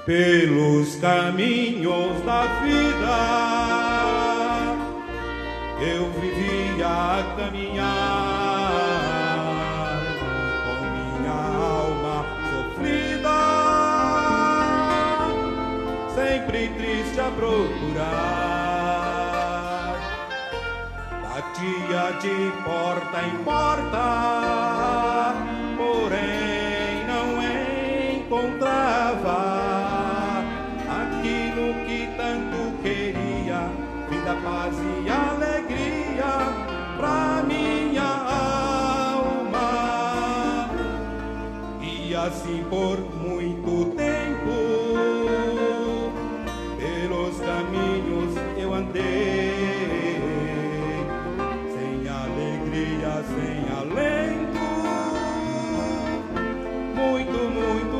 pelos caminhos da vida. Eu vivia a caminhar com minha alma sofrida, sempre triste a procurar. Batia de porta em porta, porém não encontrava aquilo que tanto queria, vida, paz e alegria pra minha alma. E assim por muito tempo, pelos caminhos eu andei, sem alegria, sem alento, muito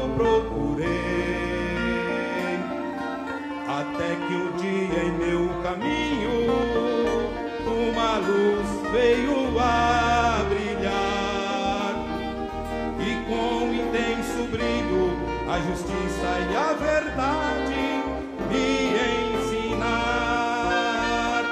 procurei, até que um dia em meu caminho uma luz veio a brilhar, e com intenso brilho a justiça e a verdade me ensinar.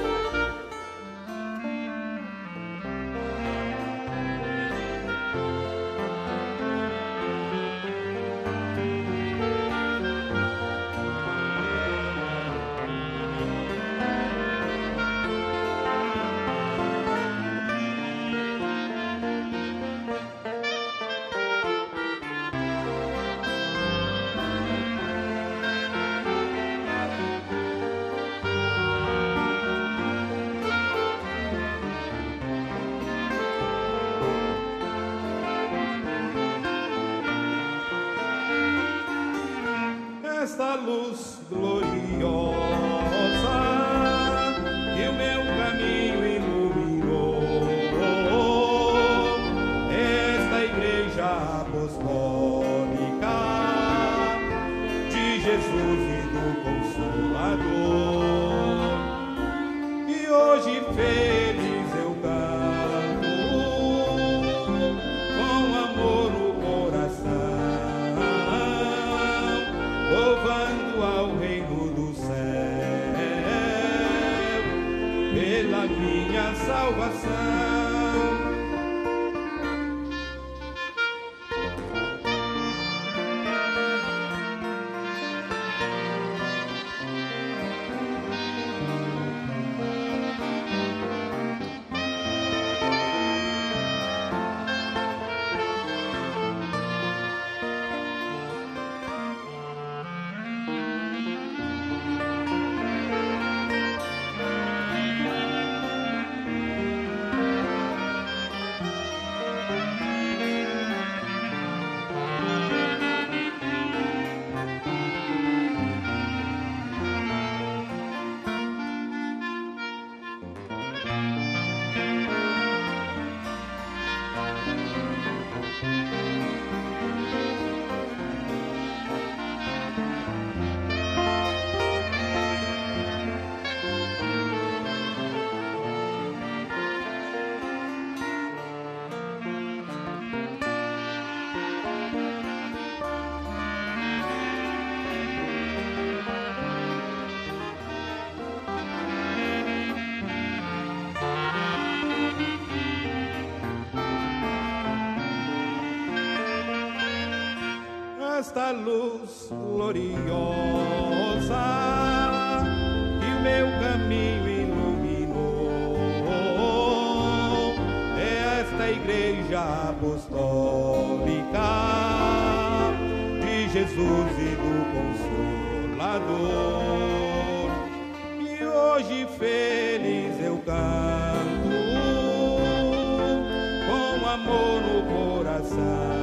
Esta luz gloriosa que o meu caminho iluminou, esta igreja apostólica de Jesus e do Consolador. E hoje feliz eu canto, com amor no coração, louvando ao reino do céu pela minha salvação. Esta luz gloriosa que o meu caminho iluminou, é esta igreja apostólica de Jesus e do Consolador. E hoje feliz eu canto, com amor no coração,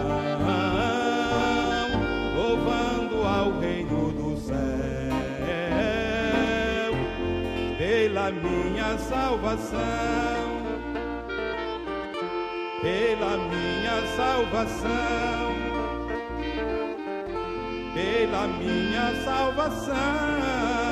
louvando ao reino do céu pela minha salvação, pela minha salvação, pela minha salvação.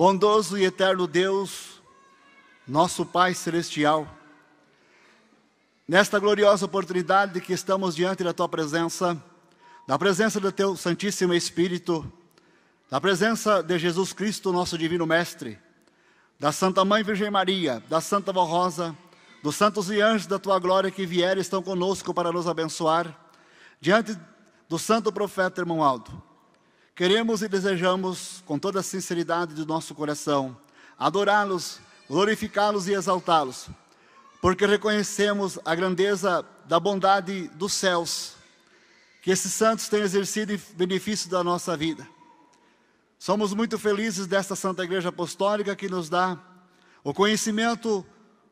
Bondoso e eterno Deus, nosso Pai Celestial, nesta gloriosa oportunidade que estamos diante da Tua presença, da presença do Teu Santíssimo Espírito, da presença de Jesus Cristo, nosso Divino Mestre, da Santa Mãe Virgem Maria, da Santa Vó Rosa, dos santos e anjos da Tua glória que vieram e estão conosco para nos abençoar, diante do Santo Profeta Irmão Aldo. Queremos e desejamos, com toda a sinceridade do nosso coração, adorá-los, glorificá-los e exaltá-los, porque reconhecemos a grandeza da bondade dos céus, que esses santos têm exercido em benefício da nossa vida. Somos muito felizes desta Santa Igreja Apostólica que nos dá o conhecimento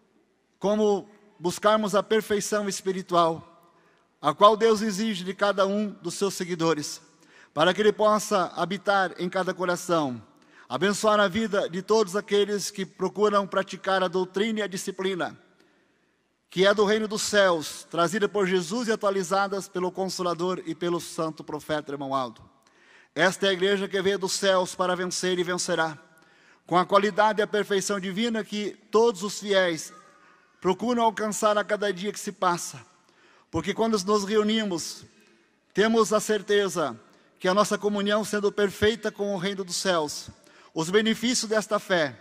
como buscarmos a perfeição espiritual, a qual Deus exige de cada um dos seus seguidores, para que Ele possa habitar em cada coração, abençoar a vida de todos aqueles que procuram praticar a doutrina e a disciplina, que é do reino dos céus, trazida por Jesus e atualizadas pelo Consolador e pelo Santo Profeta Irmão Aldo. Esta é a igreja que veio dos céus para vencer e vencerá, com a qualidade e a perfeição divina que todos os fiéis procuram alcançar a cada dia que se passa, porque quando nos reunimos, temos a certeza que a nossa comunhão sendo perfeita com o reino dos céus, os benefícios desta fé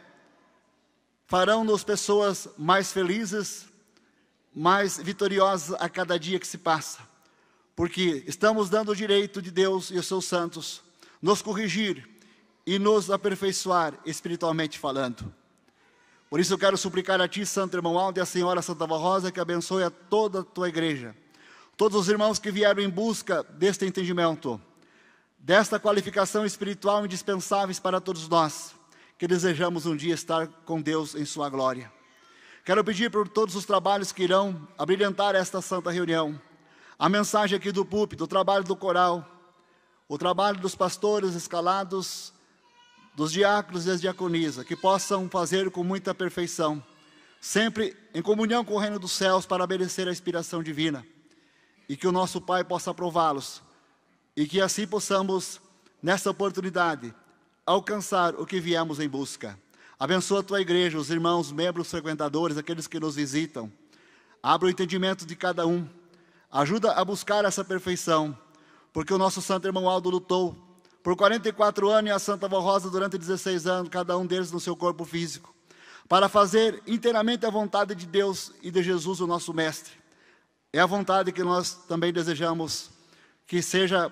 farão-nos pessoas mais felizes, mais vitoriosas a cada dia que se passa, porque estamos dando o direito de Deus e os seus santos nos corrigir e nos aperfeiçoar espiritualmente falando. Por isso eu quero suplicar a Ti, Santo Irmão Aldo, e a Senhora Santa Vó Rosa, que abençoe a toda a Tua igreja, todos os irmãos que vieram em busca deste entendimento, desta qualificação espiritual indispensáveis para todos nós, que desejamos um dia estar com Deus em sua glória. Quero pedir por todos os trabalhos que irão abrilhantar esta santa reunião, a mensagem aqui do púlpito, o trabalho do coral, o trabalho dos pastores escalados, dos diáconos e as diaconisas, que possam fazer com muita perfeição, sempre em comunhão com o reino dos céus para merecer a inspiração divina, e que o nosso Pai possa aprová-los, e que assim possamos, nessa oportunidade, alcançar o que viemos em busca. Abençoa a Tua igreja, os irmãos, membros, frequentadores, aqueles que nos visitam. Abra o entendimento de cada um. Ajuda a buscar essa perfeição, porque o nosso Santo Irmão Aldo lutou por 44 anos e a Santa Vó Rosa durante 16 anos, cada um deles no seu corpo físico, para fazer inteiramente a vontade de Deus e de Jesus, o nosso Mestre. É a vontade que nós também desejamos que seja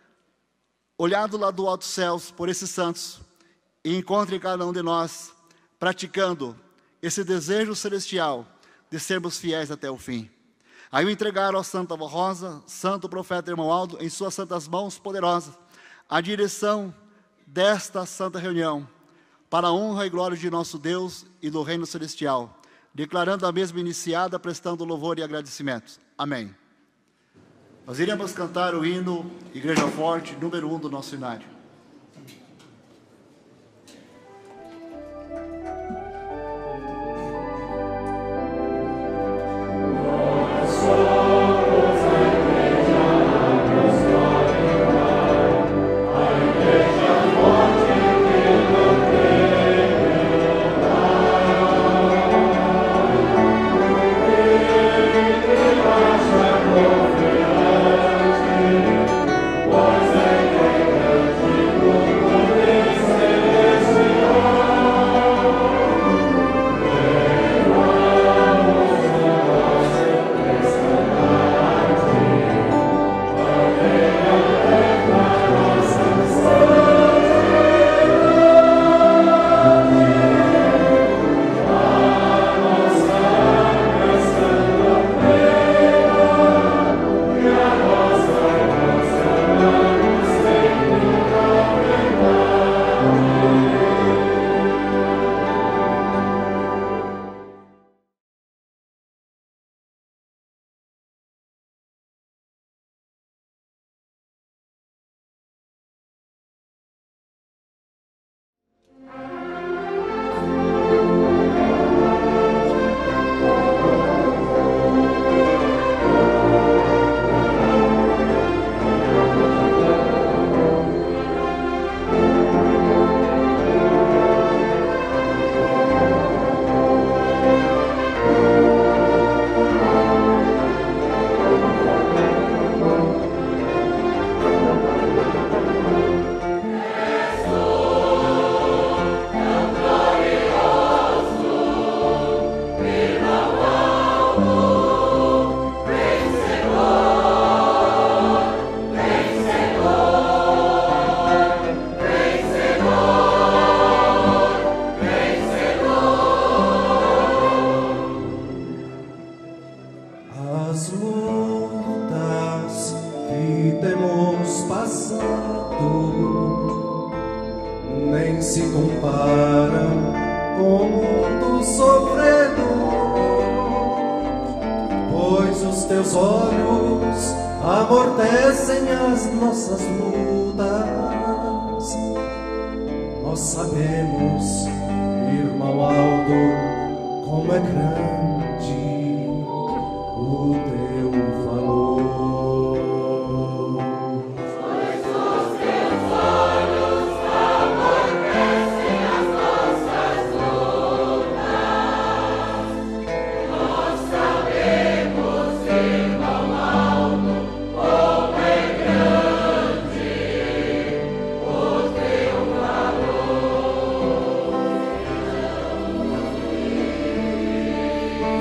olhado lá do alto céus por esses santos e encontre cada um de nós praticando esse desejo celestial de sermos fiéis até o fim. Aí eu entregar ao Santa Vó Rosa, Santo Profeta Irmão Aldo, em suas santas mãos poderosas, a direção desta santa reunião, para a honra e glória de nosso Deus e do reino celestial, declarando a mesma iniciada, prestando louvor e agradecimentos. Amém. Nós iremos cantar o hino Igreja Forte, número 1 do nosso cenário. Pois é nem se comparam com o mundo sofredor, pois os teus olhos amortecem as nossas lutas. Nós sabemos, irmão Aldo, como é grande o teu valor. Pois os teus olhos amortecem as nossas lutas. Nós sabemos, irmão Aldo, como é grande o teu valor.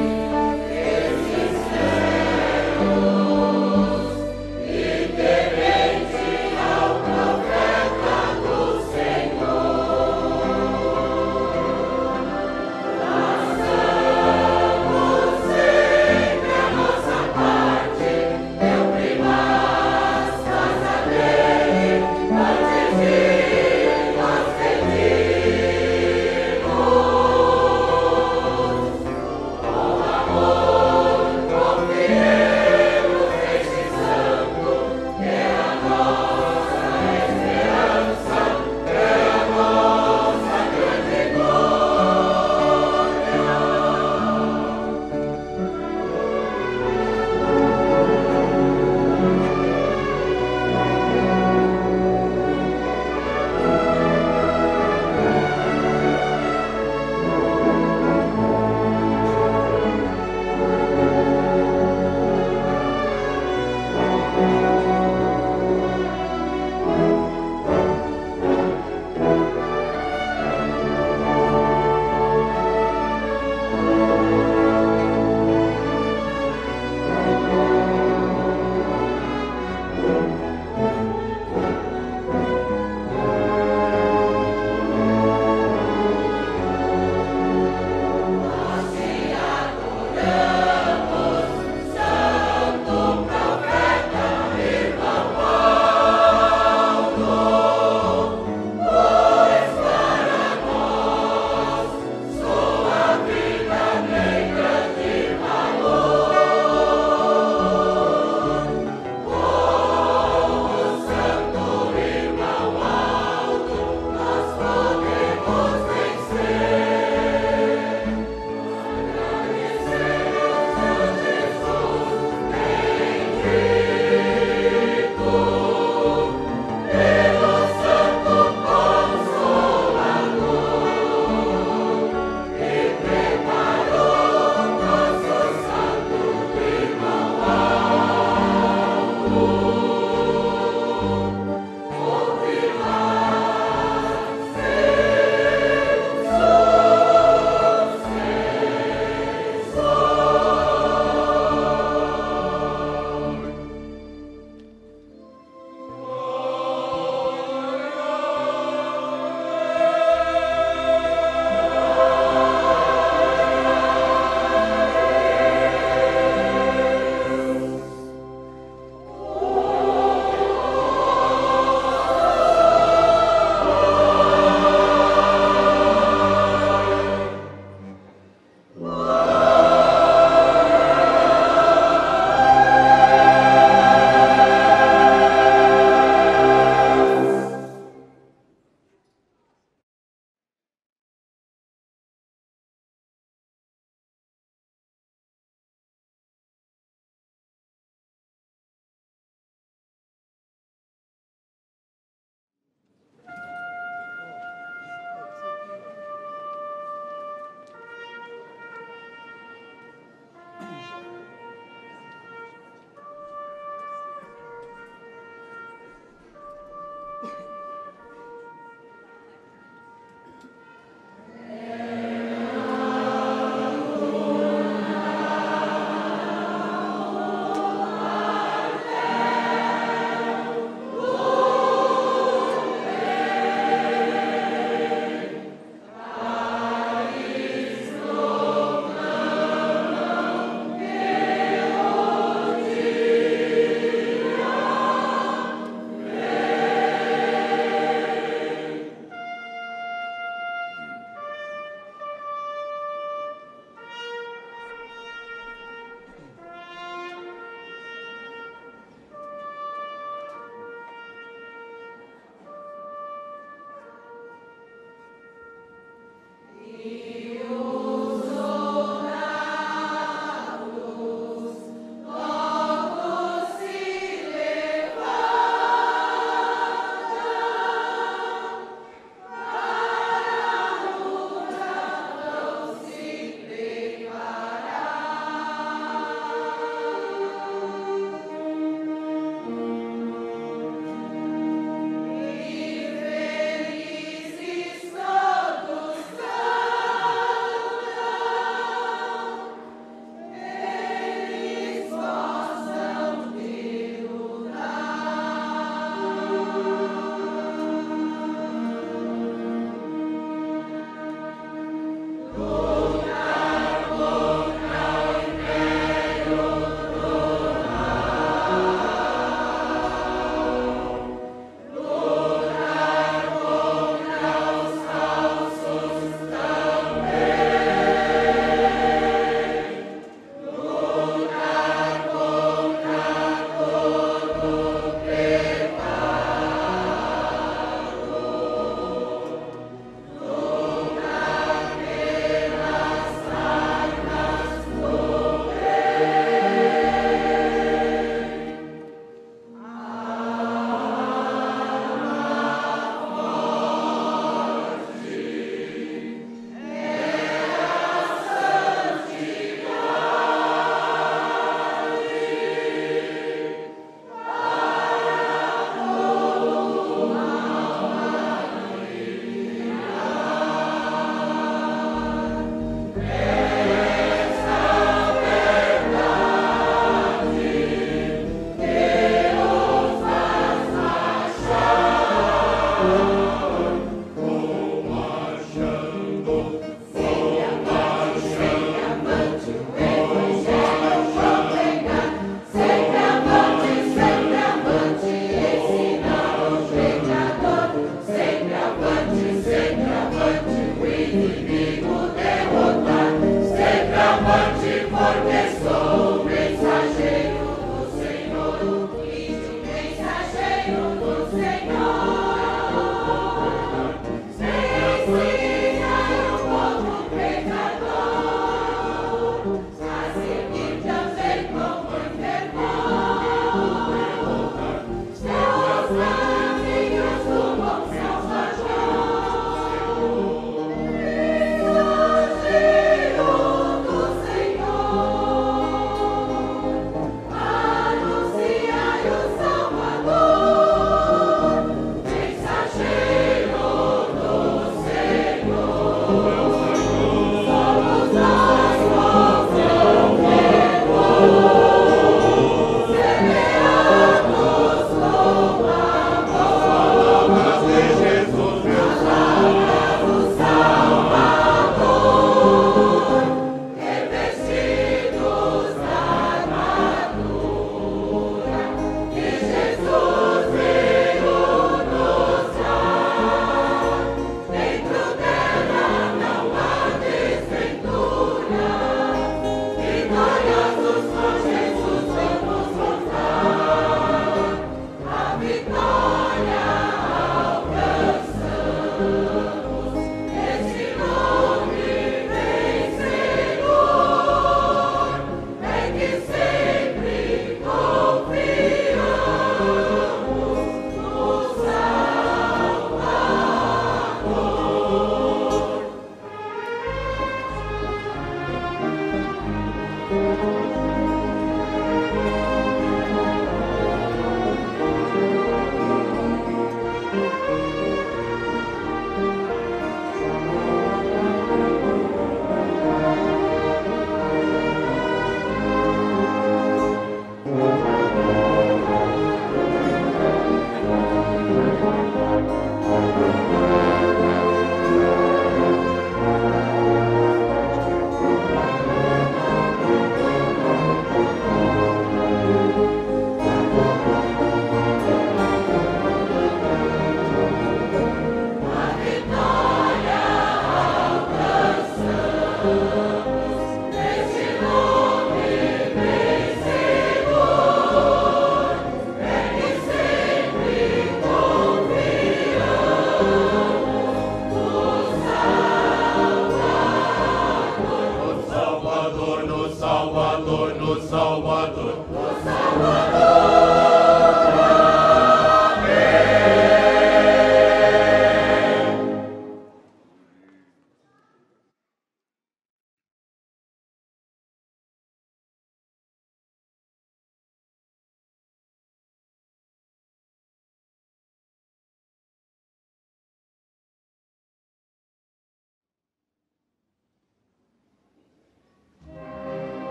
Felizes todos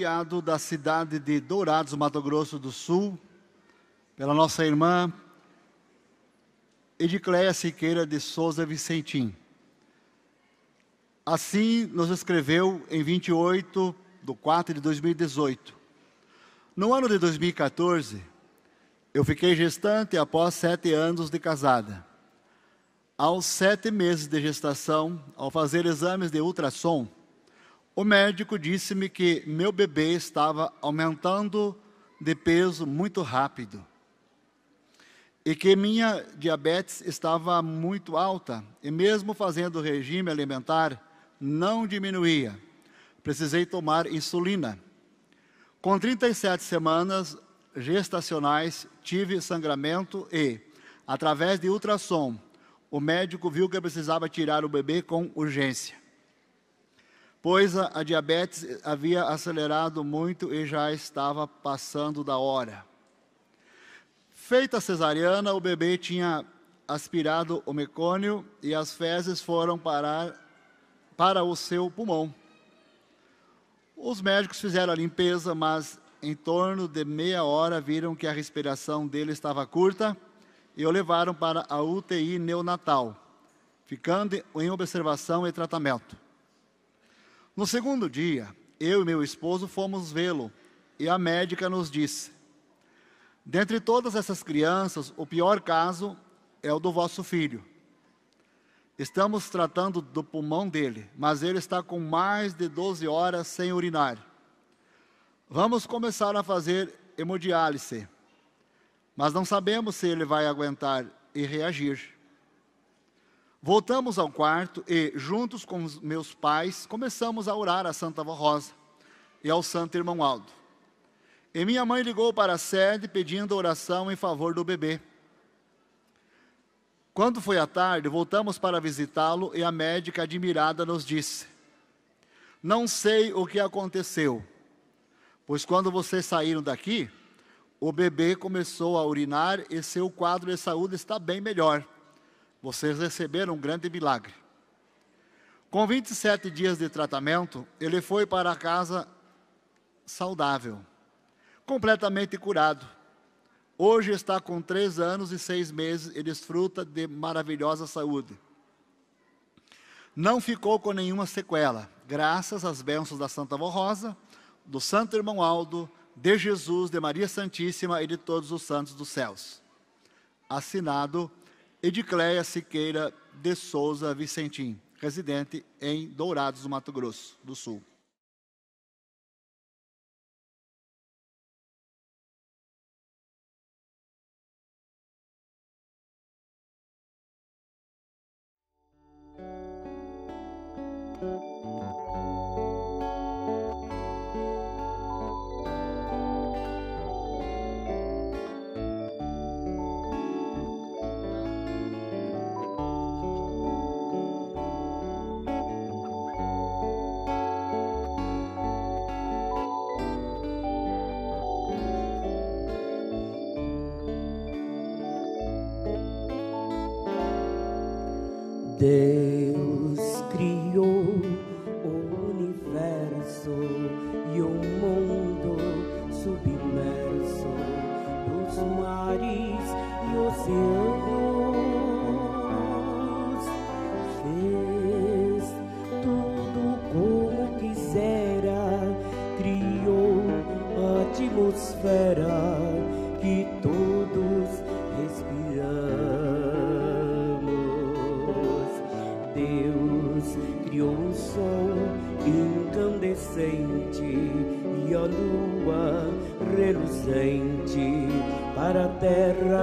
enviado da cidade de Dourados, Mato Grosso do Sul, pela nossa irmã Edicleia Siqueira de Souza Vicentim. Assim nos escreveu em 28/4/2018. No ano de 2014, eu fiquei gestante após 7 anos de casada. Aos 7 meses de gestação, ao fazer exames de ultrassom, o médico disse-me que meu bebê estava aumentando de peso muito rápido e que minha diabetes estava muito alta e mesmo fazendo regime alimentar não diminuía. Precisei tomar insulina. Com 37 semanas gestacionais, tive sangramento e, através de ultrassom, o médico viu que eu precisava tirar o bebê com urgência, pois a diabetes havia acelerado muito e já estava passando da hora. Feita a cesariana, o bebê tinha aspirado o mecônio e as fezes foram parar para o seu pulmão. Os médicos fizeram a limpeza, mas em torno de meia hora viram que a respiração dele estava curta e o levaram para a UTI neonatal, ficando em observação e tratamento. No segundo dia, eu e meu esposo fomos vê-lo e a médica nos disse: dentre todas essas crianças, o pior caso é o do vosso filho. Estamos tratando do pulmão dele, mas ele está com mais de 12 horas sem urinar. Vamos começar a fazer hemodiálise, mas não sabemos se ele vai aguentar e reagir. Voltamos ao quarto e, juntos com os meus pais, começamos a orar a Santa Avó Rosa e ao Santo Irmão Aldo. E minha mãe ligou para a sede pedindo oração em favor do bebê. Quando foi à tarde, voltamos para visitá-lo e a médica admirada nos disse: não sei o que aconteceu, pois quando vocês saíram daqui, o bebê começou a urinar e seu quadro de saúde está bem melhor. Vocês receberam um grande milagre. Com 27 dias de tratamento, ele foi para casa saudável, completamente curado. Hoje está com 3 anos e 6 meses e desfruta de maravilhosa saúde. Não ficou com nenhuma sequela, graças às bênçãos da Santa Avó Rosa, do Santo Irmão Aldo, de Jesus, de Maria Santíssima e de todos os santos dos céus. Assinado Edicleia Siqueira de Souza Vicentim, residente em Dourados, do Mato Grosso do Sul. Deus criou o universo e o mundo submerso, os mares e oceanos. Fez tudo como quisera, criou a atmosfera que todos respiramos. Deus criou o sol incandescente e a lua reluzente para a terra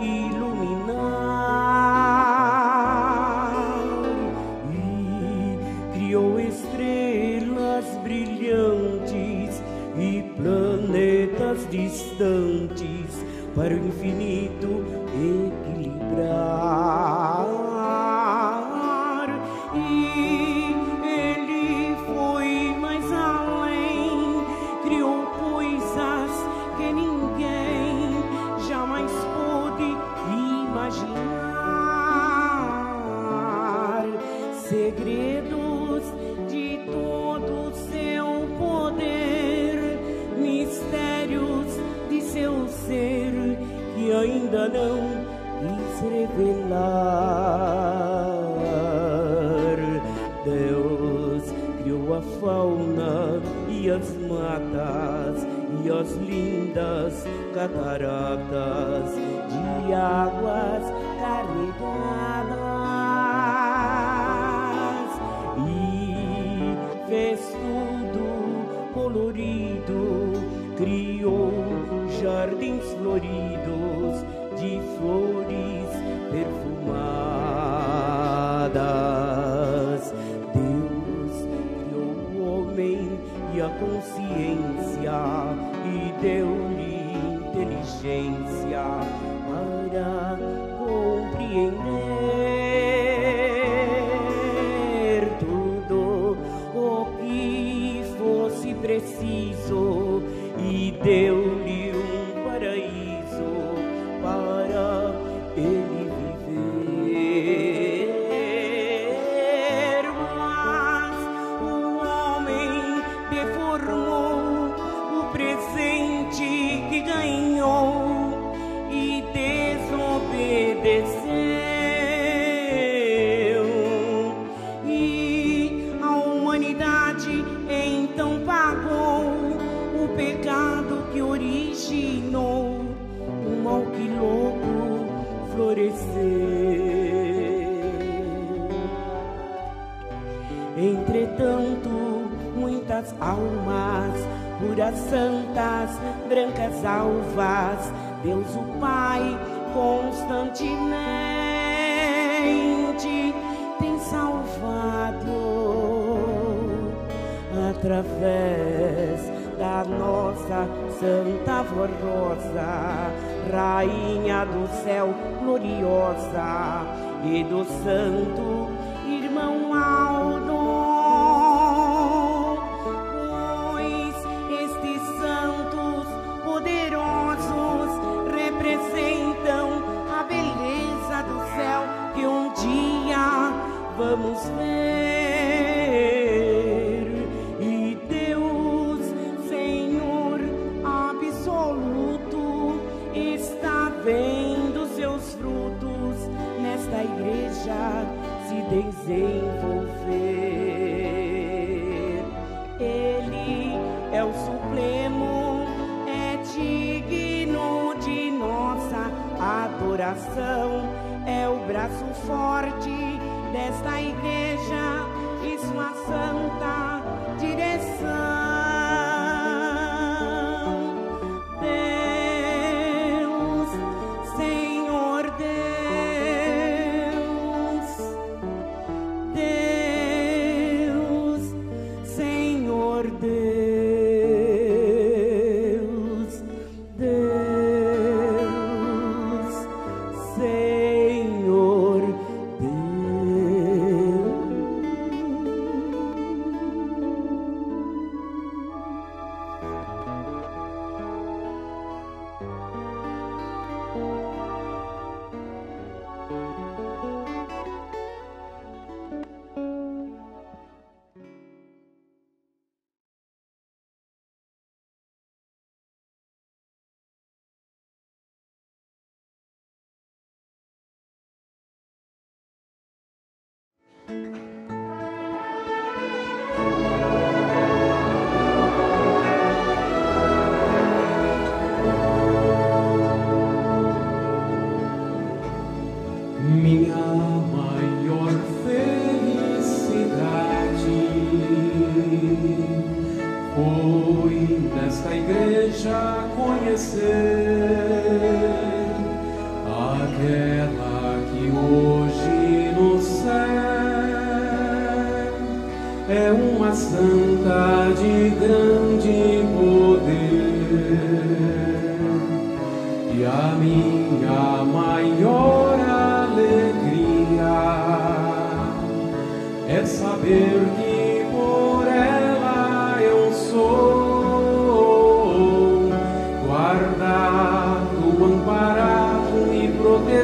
iluminar, e criou estrelas brilhantes e planetas distantes para o infinito equilibrar. Segredos de todo o seu poder ainda não quis revelar. Deus criou a fauna e as matas e as lindas cataratas de águas carregadas e fez tudo colorido, criou jardins floridos de flores perfumadas. Deus criou o homem e a consciência e deu-lhe inteligência para compreender tudo o que fosse preciso e deu-lhe um paraíso para ele viver. Mas o homem deformou o presente que ganhou e desobedeceu, e a humanidade então pagou o pecado que originou o mal que logo floresceu. Entretanto, muitas almas puras, santas, brancas, alvas, Deus o Pai constantemente tem salvado através da nossa Santa Avó Rosa, Rainha do Céu gloriosa, e do Santo Irmão Aldo. Pois estes santos poderosos representam a beleza do céu que um dia vamos ver. E Deus, Senhor absoluto, está vendo seus frutos nesta igreja se desenvolver. Ele é o Supremo, é digno de nossa adoração, é o braço forte desta igreja e sua santa direção. Deus, Senhor Deus, Deus, Senhor Deus, Deus, Senhor Deus. Minha maior felicidade foi nesta igreja conhecer aquela que hoje no céu é uma santa de grande poder. E a minha maior alegria é saber que por ela eu sou guardado, amparado e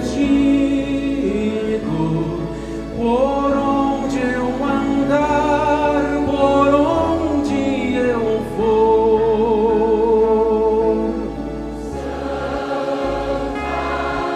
protegido por onde eu andar, por onde eu for.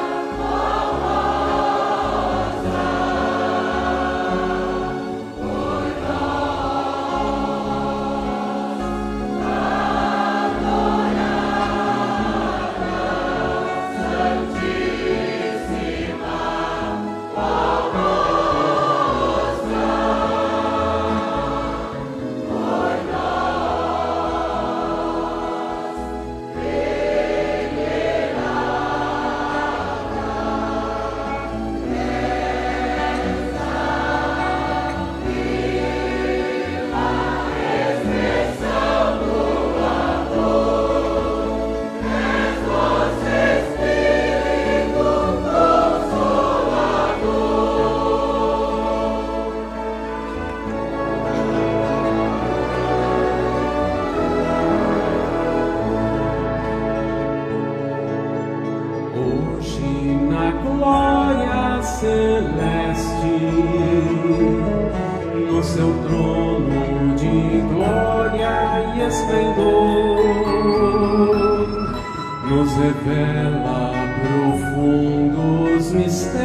celeste, no seu trono de glória e esplendor, nos revela profundos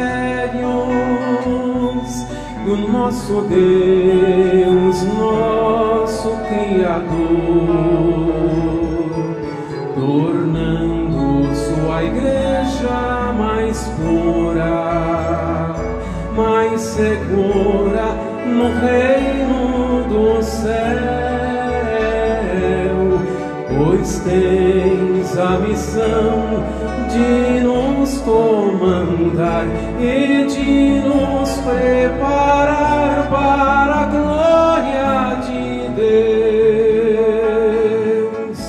mistérios do nosso Deus, nosso Criador, tornando sua igreja mais pura, mais segura no reino do céu, pois tens a missão de nos comandar e de nos preparar para a glória de Deus.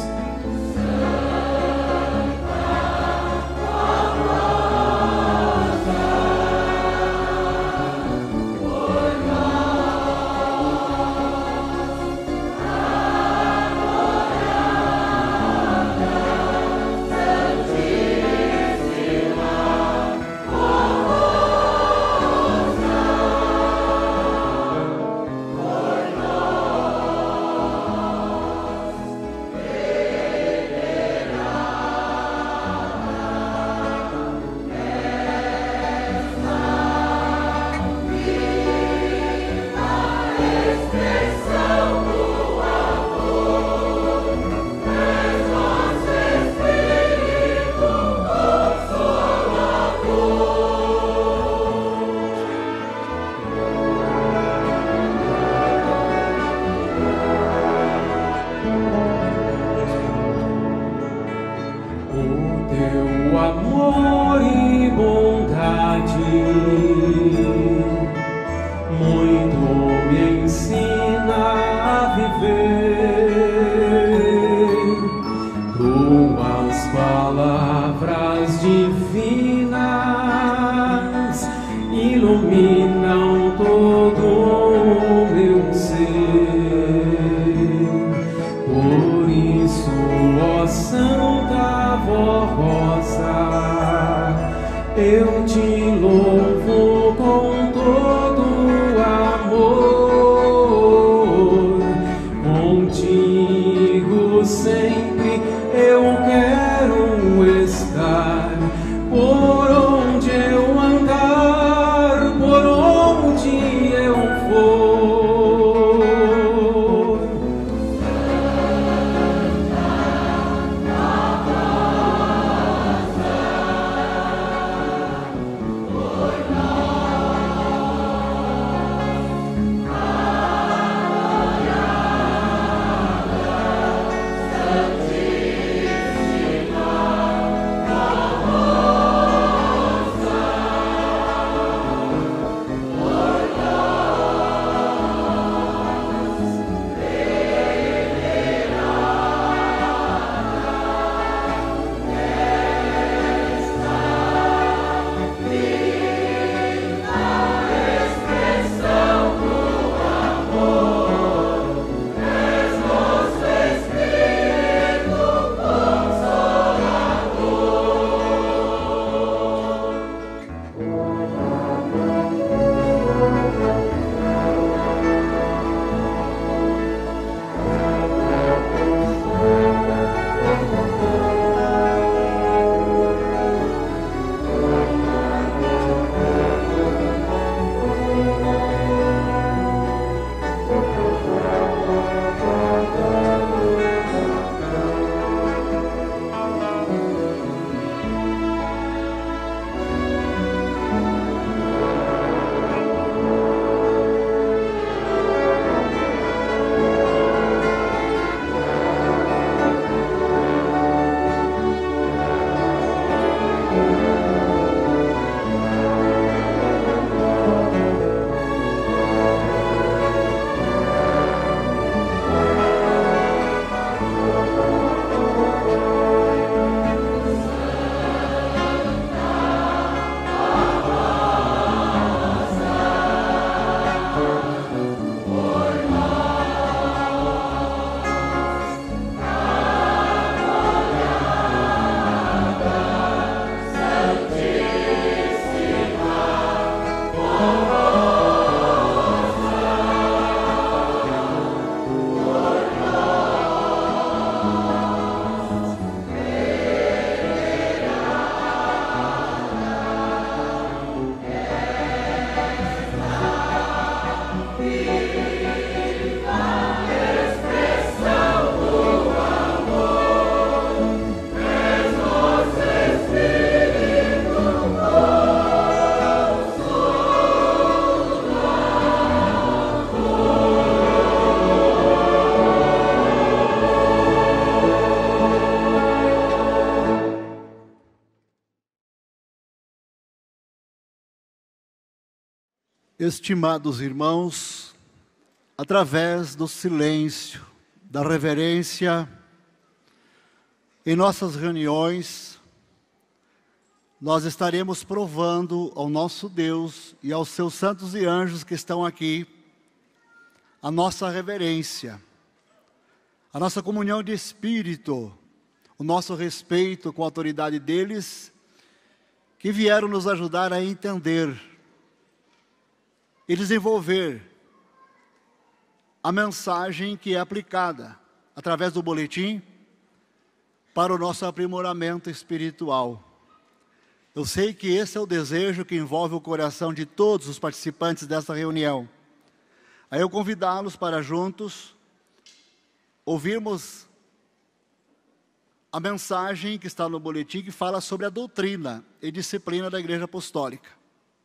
Teu amor e bondade muito me ensina a viver. Tuas palavras divinas iluminam todo o meu ser. Por isso, ó Santa Rosa, eu te louvo com todo amor. Contigo sempre eu quero estar, por onde eu andar, por onde eu for. Por Estimados irmãos, através do silêncio, da reverência, em nossas reuniões, nós estaremos provando ao nosso Deus e aos seus santos e anjos que estão aqui, a nossa reverência, a nossa comunhão de espírito, o nosso respeito com a autoridade deles, que vieram nos ajudar a entender e desenvolver a mensagem que é aplicada através do boletim para o nosso aprimoramento espiritual. Eu sei que esse é o desejo que envolve o coração de todos os participantes dessa reunião. Aí eu convidá-los para juntos ouvirmos a mensagem que está no boletim, que fala sobre a doutrina e disciplina da Igreja Apostólica.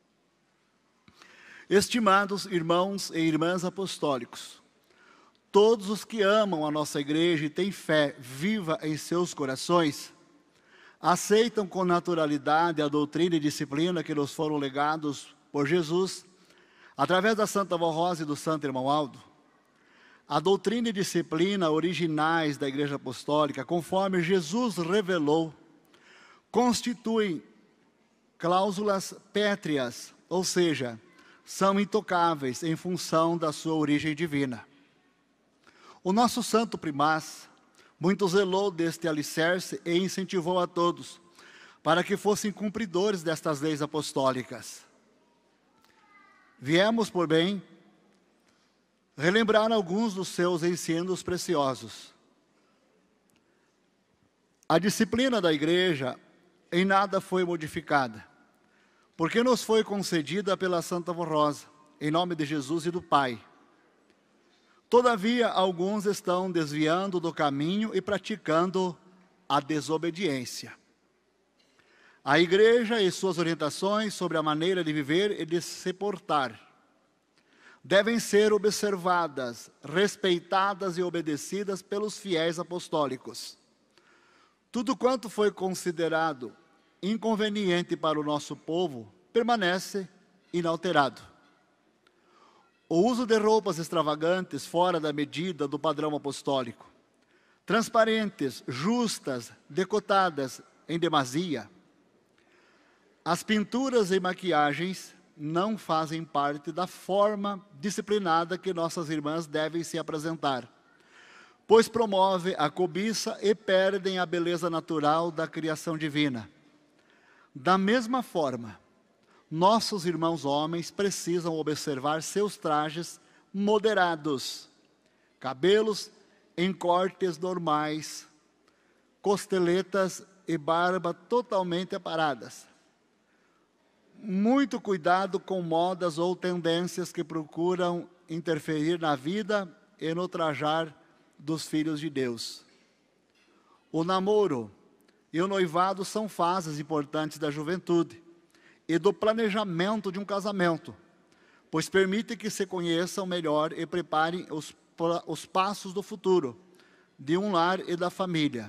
Estimados irmãos e irmãs apostólicos, todos os que amam a nossa igreja e têm fé viva em seus corações, aceitam com naturalidade a doutrina e disciplina que nos foram legados por Jesus, através da Santa Avó Rosa e do Santo Irmão Aldo. A doutrina e disciplina originais da Igreja Apostólica, conforme Jesus revelou, constituem cláusulas pétreas, ou seja, são intocáveis em função da sua origem divina. O nosso santo primaz muito zelou deste alicerce e incentivou a todos para que fossem cumpridores destas leis apostólicas. Viemos, por bem, relembrar alguns dos seus ensinos preciosos. A disciplina da igreja em nada foi modificada, porque nos foi concedida pela Santa Avó Rosa, em nome de Jesus e do Pai. Todavia, alguns estão desviando do caminho e praticando a desobediência. A igreja e suas orientações sobre a maneira de viver e de se portar devem ser observadas, respeitadas e obedecidas pelos fiéis apostólicos. Tudo quanto foi considerado inconveniente para o nosso povo permanece inalterado. O uso de roupas extravagantes fora da medida do padrão apostólico, transparentes, justas, decotadas em demasia. As pinturas e maquiagens não fazem parte da forma disciplinada que nossas irmãs devem se apresentar, pois promove a cobiça e perdem a beleza natural da criação divina. Da mesma forma, nossos irmãos homens precisam observar seus trajes moderados, cabelos em cortes normais, costeletas e barba totalmente aparadas. Muito cuidado com modas ou tendências que procuram interferir na vida e no trajar dos filhos de Deus. O namoro e o noivado são fases importantes da juventude e do planejamento de um casamento, pois permite que se conheçam melhor e preparem os passos do futuro, de um lar e da família.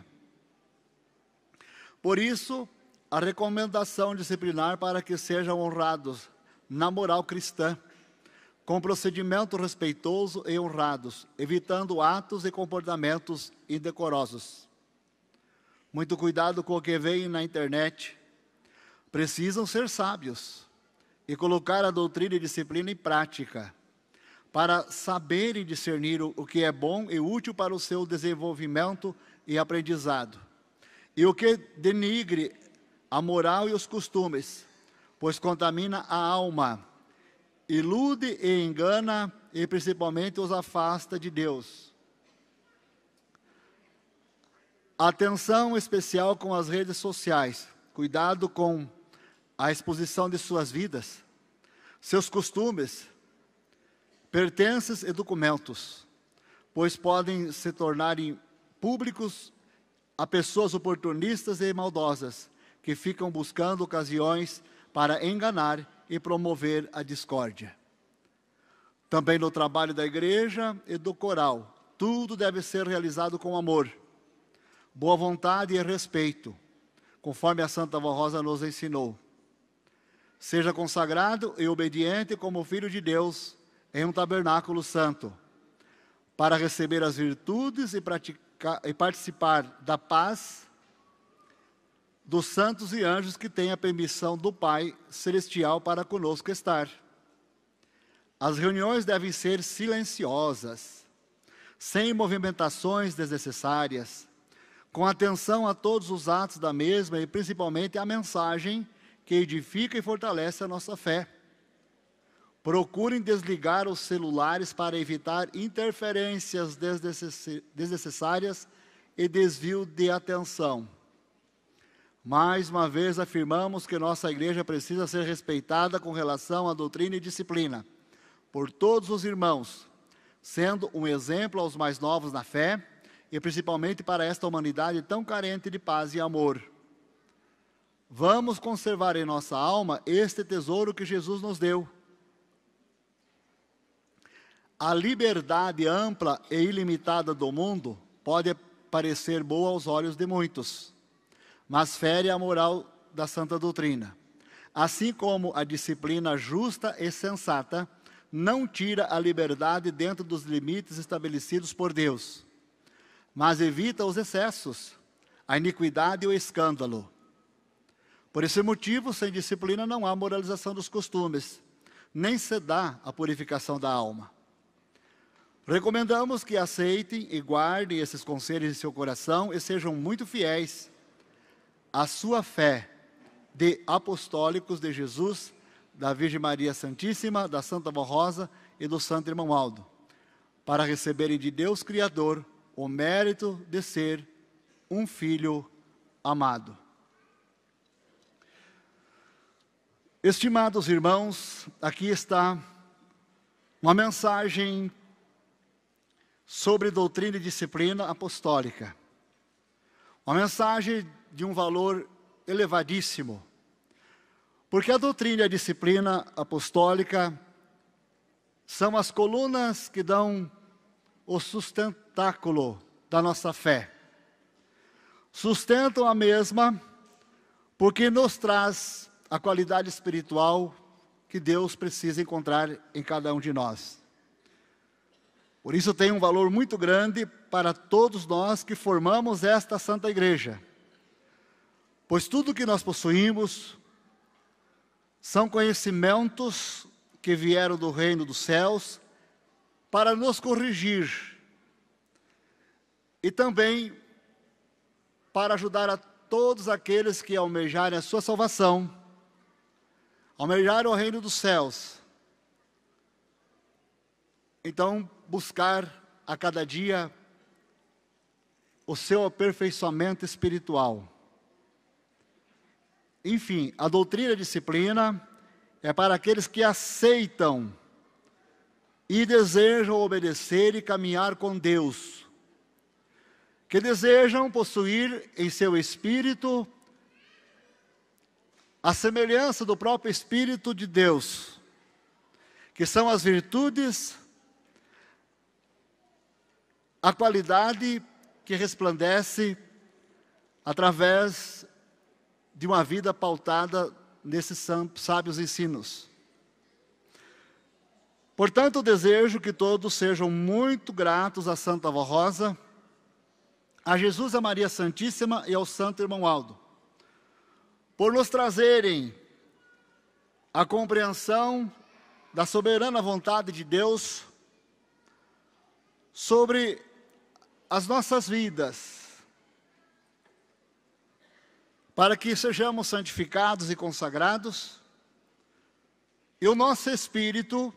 Por isso, a recomendação disciplinar para que sejam honrados na moral cristã, com procedimento respeitoso e honrados, evitando atos e comportamentos indecorosos. Muito cuidado com o que vem na internet. Precisam ser sábios e colocar a doutrina e disciplina em prática, para saber e discernir o que é bom e útil para o seu desenvolvimento e aprendizado, e o que denigre a moral e os costumes, pois contamina a alma, ilude e engana e principalmente os afasta de Deus. Atenção especial com as redes sociais, cuidado com a exposição de suas vidas, seus costumes, pertences e documentos, pois podem se tornar públicos a pessoas oportunistas e maldosas, que ficam buscando ocasiões para enganar e promover a discórdia. Também no trabalho da igreja e do coral, tudo deve ser realizado com amor, boa vontade e respeito, conforme a Santa Avó Rosa nos ensinou. seja consagrado e obediente como filho de Deus em um tabernáculo santo, para receber as virtudes e participar da paz dos santos e anjos que têm a permissão do Pai Celestial para conosco estar. As reuniões devem ser silenciosas, sem movimentações desnecessárias, com atenção a todos os atos da mesma e principalmente a mensagem que edifica e fortalece a nossa fé. Procurem desligar os celulares para evitar interferências desnecessárias e desvio de atenção. Mais uma vez afirmamos que nossa igreja precisa ser respeitada com relação à doutrina e disciplina por todos os irmãos, sendo um exemplo aos mais novos na fé e principalmente para esta humanidade tão carente de paz e amor. Vamos conservar em nossa alma este tesouro que Jesus nos deu. A liberdade ampla e ilimitada do mundo pode parecer boa aos olhos de muitos, mas fere a moral da santa doutrina. Assim como a disciplina justa e sensata não tira a liberdade dentro dos limites estabelecidos por Deus, mas evita os excessos, a iniquidade e o escândalo. Por esse motivo, sem disciplina não há moralização dos costumes, nem se dá a purificação da alma. Recomendamos que aceitem e guardem esses conselhos em seu coração e sejam muito fiéis à sua fé de apostólicos de Jesus, da Virgem Maria Santíssima, da Santa Vó Rosa e do Santo Irmão Aldo, para receberem de Deus Criador o mérito de ser um filho amado. Estimados irmãos, aqui está uma mensagem sobre doutrina e disciplina apostólica. Uma mensagem de um valor elevadíssimo, porque a doutrina e a disciplina apostólica são as colunas que dão o sustentáculo da nossa fé. Sustentam a mesma porque nos traz a qualidade espiritual que Deus precisa encontrar em cada um de nós. Por isso tem um valor muito grande para todos nós que formamos esta Santa Igreja, pois tudo que nós possuímos são conhecimentos que vieram do reino dos céus para nos corrigir e também para ajudar a todos aqueles que almejarem a sua salvação, almejarem o reino dos céus. Então, buscar a cada dia o seu aperfeiçoamento espiritual. Enfim, a doutrina e a disciplina é para aqueles que aceitam e desejam obedecer e caminhar com Deus, que desejam possuir em seu espírito a semelhança do próprio Espírito de Deus, que são as virtudes, a qualidade que resplandece através de uma vida pautada nesses sábios ensinos. Portanto, desejo que todos sejam muito gratos à Santa Vó Rosa, a Jesus, a Maria Santíssima e ao Santo Irmão Aldo, por nos trazerem a compreensão da soberana vontade de Deus sobre as nossas vidas, para que sejamos santificados e consagrados, e o nosso espírito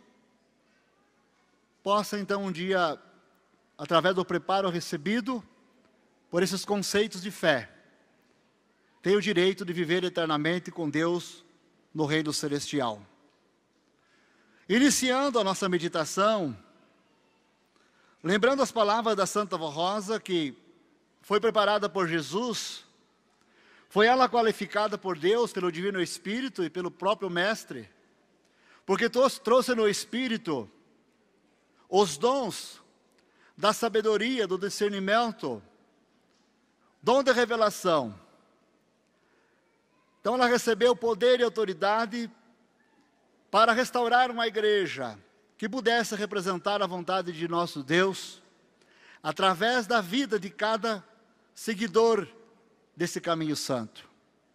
possa então um dia, através do preparo recebido por esses conceitos de fé, ter o direito de viver eternamente com Deus no reino celestial. Iniciando a nossa meditação, lembrando as palavras da Santa Vó Rosa, que foi preparada por Jesus, foi ela qualificada por Deus, pelo Divino Espírito e pelo próprio Mestre, porque trouxe no Espírito os dons da sabedoria, do discernimento, dom de revelação. Então ela recebeu poder e autoridade para restaurar uma igreja que pudesse representar a vontade de nosso Deus, através da vida de cada seguidor desse caminho santo.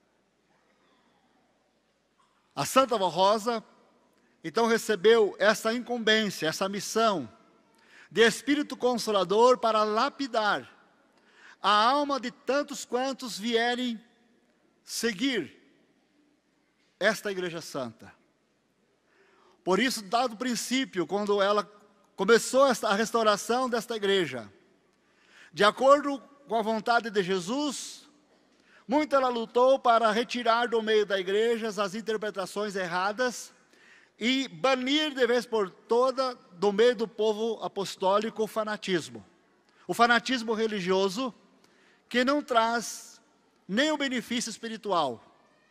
A Santa Vó Rosa, então, recebeu essa incumbência, essa missão de Espírito Consolador para lapidar a alma de tantos quantos vierem seguir esta Igreja Santa. Por isso, dado o princípio, quando ela começou a restauração desta igreja, de acordo com a vontade de Jesus, muito ela lutou para retirar do meio da igreja as interpretações erradas e banir de vez por toda do meio do povo apostólico o fanatismo. O fanatismo religioso que não traz nenhum benefício espiritual.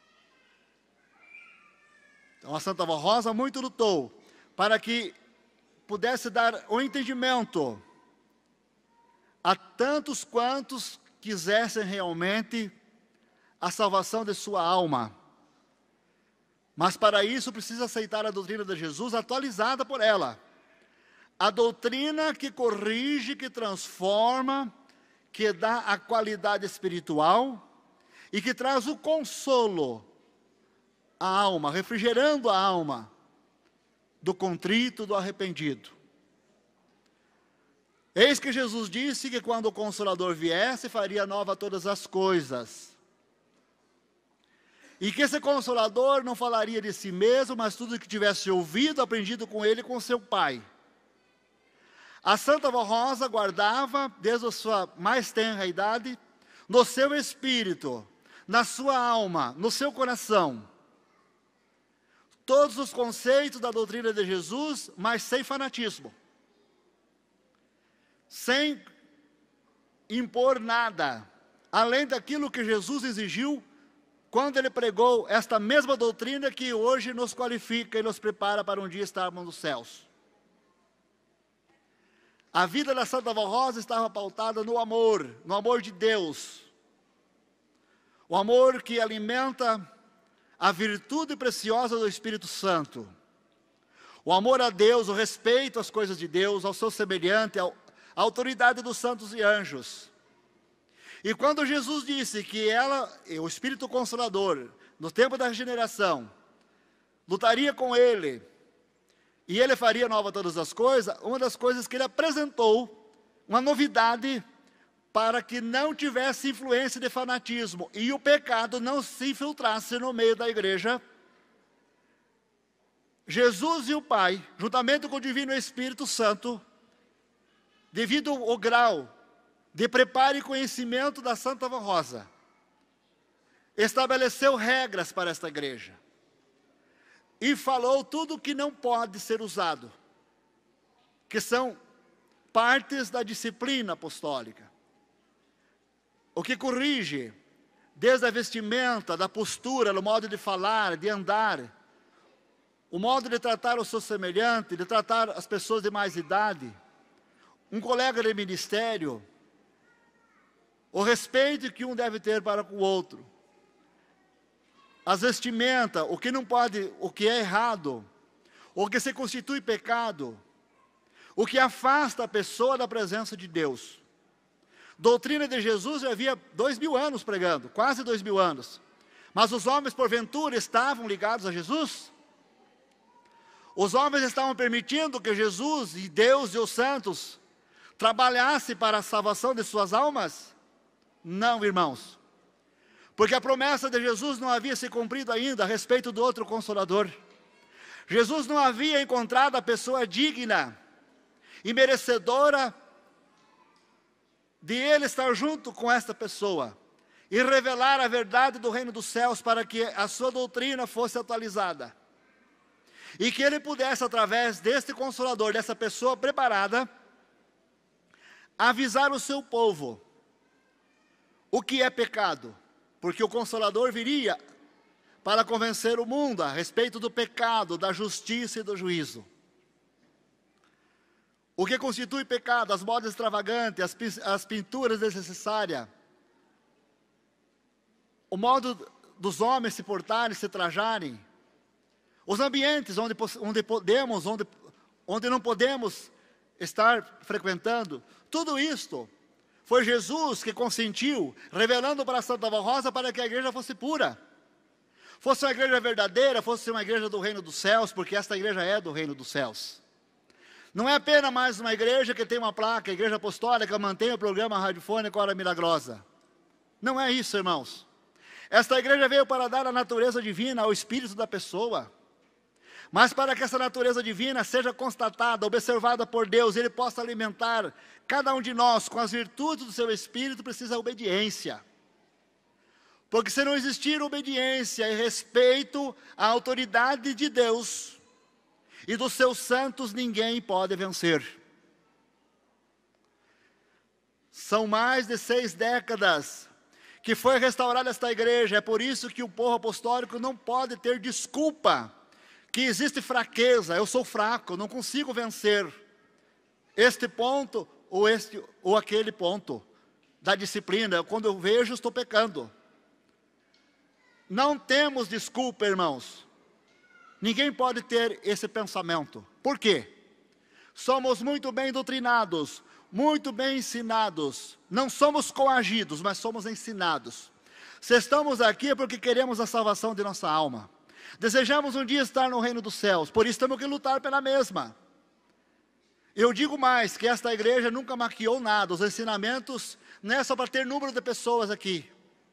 Então a Santa Vó Rosa muito lutou para que pudesse dar o entendimento a tantos quantos quisessem realmente a salvação de sua alma. Mas para isso precisa aceitar a doutrina de Jesus atualizada por ela. A doutrina que corrige, que transforma, que dá a qualidade espiritual e que traz o consolo à alma, refrigerando a alma do contrito, do arrependido. Eis que Jesus disse que quando o Consolador viesse, faria nova todas as coisas. E que esse Consolador não falaria de si mesmo, mas tudo que tivesse ouvido, aprendido com ele, com seu Pai. A Santa Vó Rosa guardava, desde a sua mais tenra idade, no seu espírito, na sua alma, no seu coração, todos os conceitos da doutrina de Jesus, mas sem fanatismo. Sem impor nada, além daquilo que Jesus exigiu, quando ele pregou esta mesma doutrina que hoje nos qualifica e nos prepara para um dia estarmos nos céus. A vida da Santa Vó Rosa estava pautada no amor de Deus. O amor que alimenta a virtude preciosa do Espírito Santo. O amor a Deus, o respeito às coisas de Deus, ao seu semelhante, à autoridade dos santos e anjos. E quando Jesus disse que o Espírito Consolador, no tempo da regeneração, lutaria com ele, e ele faria nova todas as coisas, uma das coisas que ele apresentou, uma novidade, para que não tivesse influência de fanatismo, e o pecado não se infiltrasse no meio da igreja. Jesus e o Pai, juntamente com o Divino Espírito Santo, devido ao grau de preparo e conhecimento da Santa Vó Rosa, estabeleceu regras para esta igreja e falou tudo o que não pode ser usado, que são partes da disciplina apostólica. O que corrige, desde a vestimenta, da postura, do modo de falar, de andar, o modo de tratar o seu semelhante, de tratar as pessoas de mais idade, um colega de ministério, o respeito que um deve ter para com o outro, as vestimentas, o que não pode, o que é errado, o que se constitui pecado, o que afasta a pessoa da presença de Deus. Doutrina de Jesus já havia 2000 anos pregando, quase 2000 anos. Mas os homens, porventura, estavam ligados a Jesus? Os homens estavam permitindo que Jesus e Deus e os santos trabalhassem para a salvação de suas almas? Não, irmãos. Porque a promessa de Jesus não havia se cumprido ainda a respeito do outro Consolador. Jesus não havia encontrado a pessoa digna e merecedora de ele estar junto com esta pessoa e revelar a verdade do reino dos céus para que a sua doutrina fosse atualizada. E que ele pudesse, através deste Consolador, dessa pessoa preparada, avisar o seu povo o que é pecado, porque o Consolador viria para convencer o mundo a respeito do pecado, da justiça e do juízo. O que constitui pecado, as modas extravagantes, as pinturas desnecessárias, o modo dos homens se portarem, se trajarem, os ambientes onde não podemos estar frequentando. Tudo isto foi Jesus que consentiu, revelando para Santa Vó Rosa para que a igreja fosse pura. Fosse uma igreja verdadeira, fosse uma igreja do reino dos céus, porque esta igreja é do reino dos céus. Não é apenas mais uma igreja que tem uma placa, a igreja apostólica mantém o programa radiofônico Hora Milagrosa. Não é isso, irmãos. Esta igreja veio para dar a natureza divina ao espírito da pessoa. Mas para que essa natureza divina seja constatada, observada por Deus, Ele possa alimentar cada um de nós com as virtudes do seu espírito, precisa obediência. Porque se não existir obediência e respeito à autoridade de Deus e dos seus santos, ninguém pode vencer. São mais de 6 décadas que foi restaurada esta igreja. É por isso que o povo apostólico não pode ter desculpa que existe fraqueza. Eu sou fraco, não consigo vencer este ponto ou este ou aquele ponto da disciplina. Quando eu vejo, estou pecando. Não temos desculpa, irmãos. Ninguém pode ter esse pensamento. Por quê? Somos muito bem doutrinados, muito bem ensinados. Não somos coagidos, mas somos ensinados. Se estamos aqui é porque queremos a salvação de nossa alma. Desejamos um dia estar no reino dos céus, por isso temos que lutar pela mesma. Eu digo mais, que esta igreja nunca maquiou nada. Os ensinamentos não é só para ter número de pessoas aqui.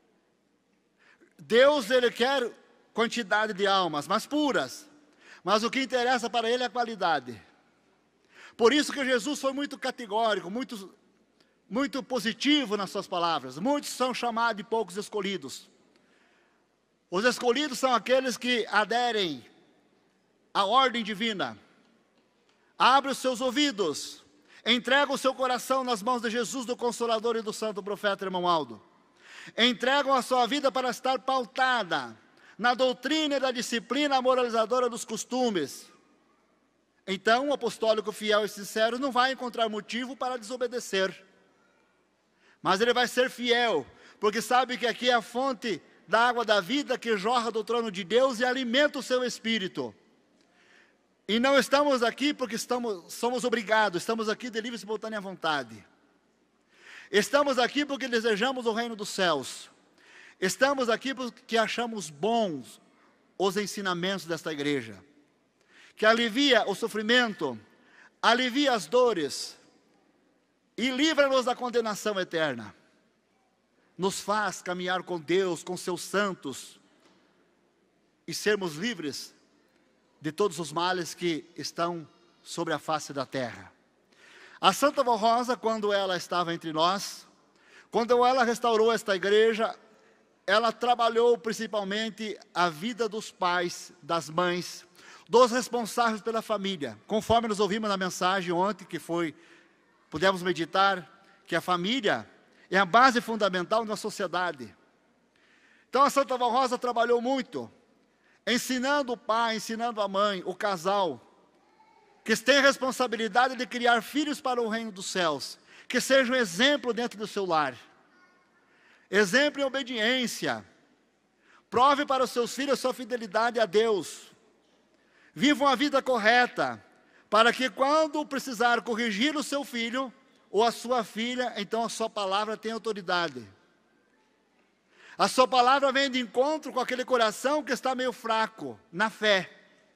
Deus, Ele quer quantidade de almas, mas puras. Mas o que interessa para Ele é a qualidade. Por isso que Jesus foi muito categórico, muito positivo nas suas palavras. Muitos são chamados de poucos escolhidos. Os escolhidos são aqueles que aderem à ordem divina. Abre os seus ouvidos. Entrega o seu coração nas mãos de Jesus, do Consolador e do Santo Profeta, irmão Aldo. Entregam a sua vida para estar pautada na doutrina e da disciplina moralizadora dos costumes. Então, o apostólico fiel e sincero não vai encontrar motivo para desobedecer. Mas ele vai ser fiel, porque sabe que aqui é a fonte da água da vida que jorra do trono de Deus e alimenta o seu espírito. E não estamos aqui porque somos obrigados, estamos aqui de livre e espontânea vontade. Estamos aqui porque desejamos o reino dos céus. Estamos aqui porque achamos bons os ensinamentos desta igreja, que alivia o sofrimento, alivia as dores e livra-nos da condenação eterna. Nos faz caminhar com Deus, com seus santos e sermos livres de todos os males que estão sobre a face da terra. A Santa Vó Rosa, quando ela estava entre nós, quando ela restaurou esta igreja, ela trabalhou principalmente a vida dos pais, das mães, dos responsáveis pela família. Conforme nós ouvimos na mensagem ontem, pudemos meditar, que a família é a base fundamental da sociedade. Então a Santa Vó Rosa trabalhou muito, ensinando o pai, ensinando a mãe, o casal, que tem a responsabilidade de criar filhos para o reino dos céus, que sejam exemplo dentro do seu lar. Exemplo em obediência. Prove para os seus filhos a sua fidelidade a Deus. Vivam a vida correta, para que quando precisar corrigir o seu filho ou a sua filha, então a sua palavra tem autoridade. A sua palavra vem de encontro com aquele coração que está meio fraco na fé.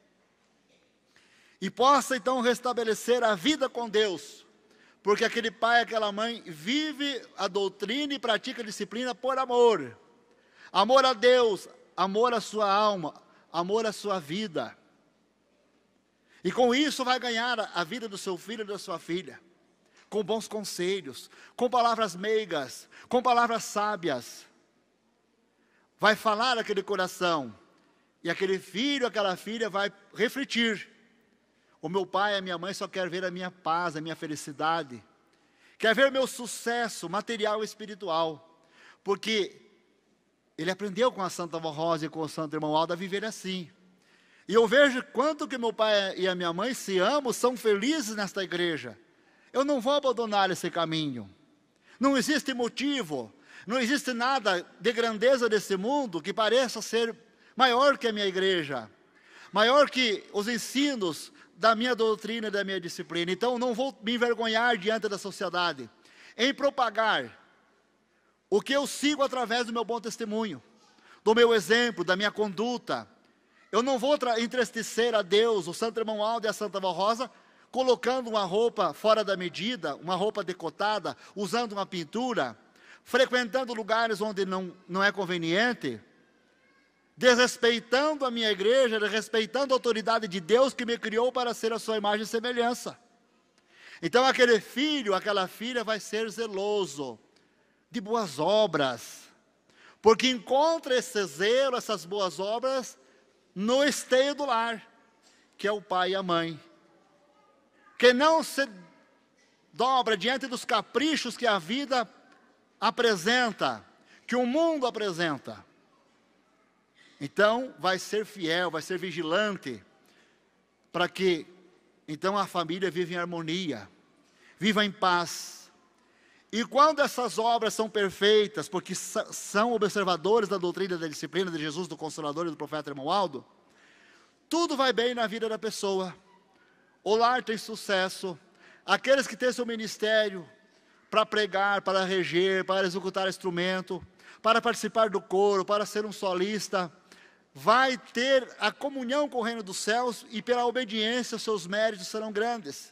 E possa então restabelecer a vida com Deus. Porque aquele pai, aquela mãe vive a doutrina e pratica a disciplina por amor. Amor a Deus, amor à sua alma, amor à sua vida. E com isso vai ganhar a vida do seu filho e da sua filha. Com bons conselhos, com palavras meigas, com palavras sábias. Vai falar aquele coração. E aquele filho, aquela filha vai refletir. O meu pai e a minha mãe só querem ver a minha paz, a minha felicidade. Quer ver meu sucesso material e espiritual. Porque ele aprendeu com a Santa Vó Rosa e com o Santo Irmão Aldo a viver assim. E eu vejo quanto que meu pai e a minha mãe se amam, são felizes nesta igreja. Eu não vou abandonar esse caminho. Não existe motivo, não existe nada de grandeza desse mundo que pareça ser maior que a minha igreja. maior que os ensinos da minha doutrina e da minha disciplina. Então, não vou me envergonhar diante da sociedade em propagar o que eu sigo através do meu bom testemunho, do meu exemplo, da minha conduta. Eu não vou entristecer a Deus, o Santo Irmão Aldo e a Santa Vó Rosa, colocando uma roupa fora da medida, uma roupa decotada, usando uma pintura, frequentando lugares onde não é conveniente, desrespeitando a minha igreja, desrespeitando a autoridade de Deus que me criou para ser a sua imagem e semelhança. Então aquele filho, aquela filha vai ser zeloso de boas obras, porque encontra esse zelo, essas boas obras, no esteio do lar, que é o pai e a mãe, que não se dobra diante dos caprichos que a vida apresenta, que o mundo apresenta. Então, vai ser fiel, vai ser vigilante, para que, então, a família viva em harmonia, viva em paz. E quando essas obras são perfeitas, porque são observadores da doutrina e da disciplina de Jesus, do Consolador e do profeta Irmão Aldo, tudo vai bem na vida da pessoa. O lar tem sucesso, aqueles que têm seu ministério para pregar, para reger, para executar instrumento, para participar do coro, para ser um solista, vai ter a comunhão com o reino dos céus e pela obediência os seus méritos serão grandes.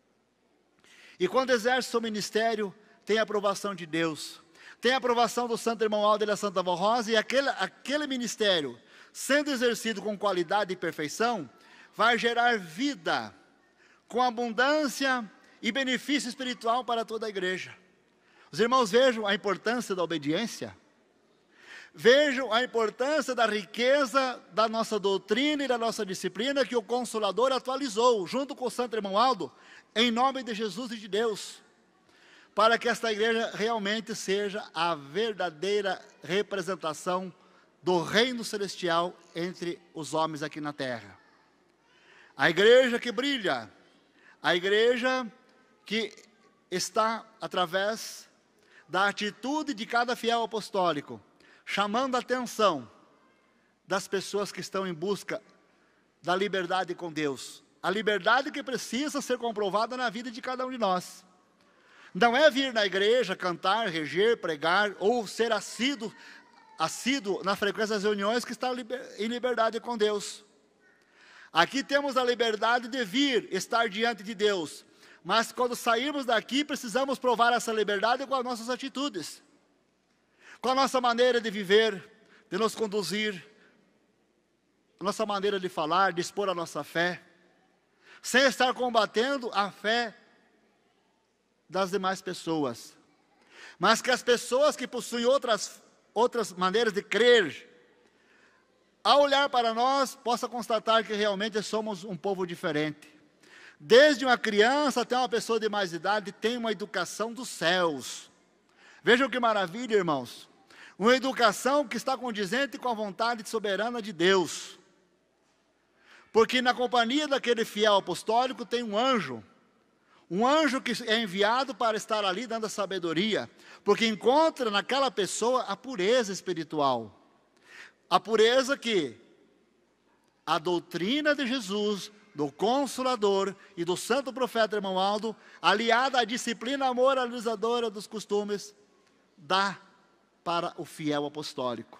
E quando exerce seu ministério, tem a aprovação de Deus, tem a aprovação do Santo Irmão Aldo e da Santa Vó Rosa, e aquele ministério, sendo exercido com qualidade e perfeição, vai gerar vida, com abundância e benefício espiritual para toda a igreja. Os irmãos vejam a importância da obediência, vejam a importância da riqueza da nossa doutrina e da nossa disciplina que o Consolador atualizou, junto com o Santo Irmão Aldo, em nome de Jesus e de Deus, para que esta igreja realmente seja a verdadeira representação do reino celestial entre os homens aqui na terra. A igreja que brilha, a igreja que está através da atitude de cada fiel apostólico, chamando a atenção das pessoas que estão em busca da liberdade com Deus. A liberdade que precisa ser comprovada na vida de cada um de nós. Não é vir na igreja, cantar, reger, pregar, ou ser assíduo na frequência das reuniões que está em liberdade com Deus. Aqui temos a liberdade de vir, estar diante de Deus. Mas quando sairmos daqui, precisamos provar essa liberdade com as nossas atitudes, com a nossa maneira de viver, de nos conduzir, a nossa maneira de falar, de expor a nossa fé, sem estar combatendo a fé das demais pessoas. Mas que as pessoas que possuem outras maneiras de crer, ao olhar para nós, possa constatar que realmente somos um povo diferente. Desde uma criança até uma pessoa de mais idade, tem uma educação dos céus. Vejam que maravilha, irmãos. Uma educação que está condizente com a vontade soberana de Deus. Porque na companhia daquele fiel apostólico tem um anjo que é enviado para estar ali dando a sabedoria, porque encontra naquela pessoa a pureza espiritual. A pureza que a doutrina de Jesus, do Consolador e do Santo Profeta Irmão Aldo, aliada à disciplina moralizadora dos costumes, dá para o fiel apostólico.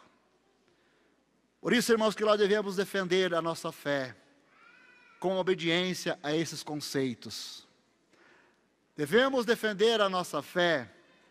Por isso, irmãos, que nós devemos defender a nossa fé com obediência a esses conceitos. Devemos defender a nossa fé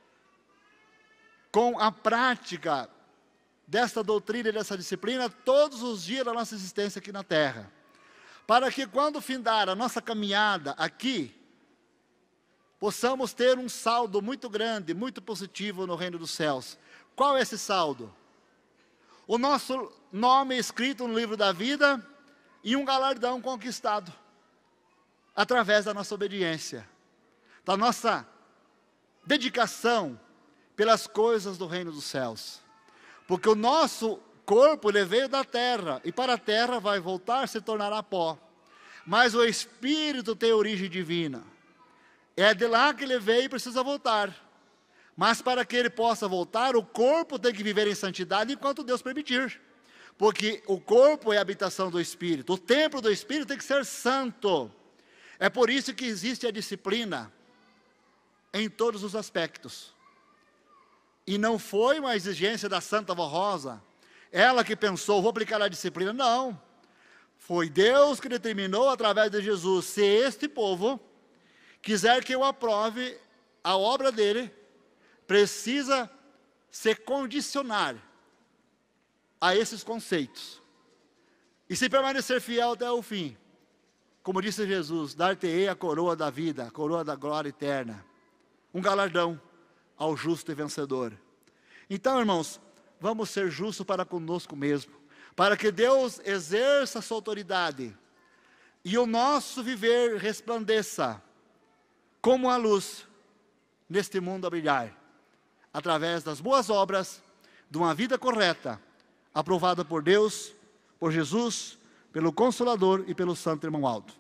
com a prática desta doutrina e dessa disciplina todos os dias da nossa existência aqui na terra, para que quando findar a nossa caminhada aqui, possamos ter um saldo muito grande, muito positivo no reino dos céus. Qual é esse saldo? O nosso nome escrito no livro da vida e um galardão conquistado através da nossa obediência, da nossa dedicação pelas coisas do reino dos céus. Porque o nosso corpo, ele veio da terra, e para a terra vai voltar, se tornará pó. Mas o Espírito tem origem divina. É de lá que ele veio e precisa voltar. Mas para que ele possa voltar, o corpo tem que viver em santidade enquanto Deus permitir. Porque o corpo é a habitação do Espírito. O templo do Espírito tem que ser santo. É por isso que existe a disciplina em todos os aspectos. E não foi uma exigência da Santa Avó Rosa, ela que pensou, vou aplicar a disciplina. Não. Foi Deus que determinou através de Jesus, se este povo quiser que eu aprove a obra dele, precisa se condicionar a esses conceitos. E se permanecer fiel até o fim, como disse Jesus, dar-te-ei a coroa da vida, a coroa da glória eterna, um galardão ao justo e vencedor. Então, irmãos, vamos ser justos para conosco mesmo, para que Deus exerça a sua autoridade e o nosso viver resplandeça como a luz neste mundo a brilhar, através das boas obras, de uma vida correta, aprovada por Deus, por Jesus, pelo Consolador e pelo Santo Irmão Aldo.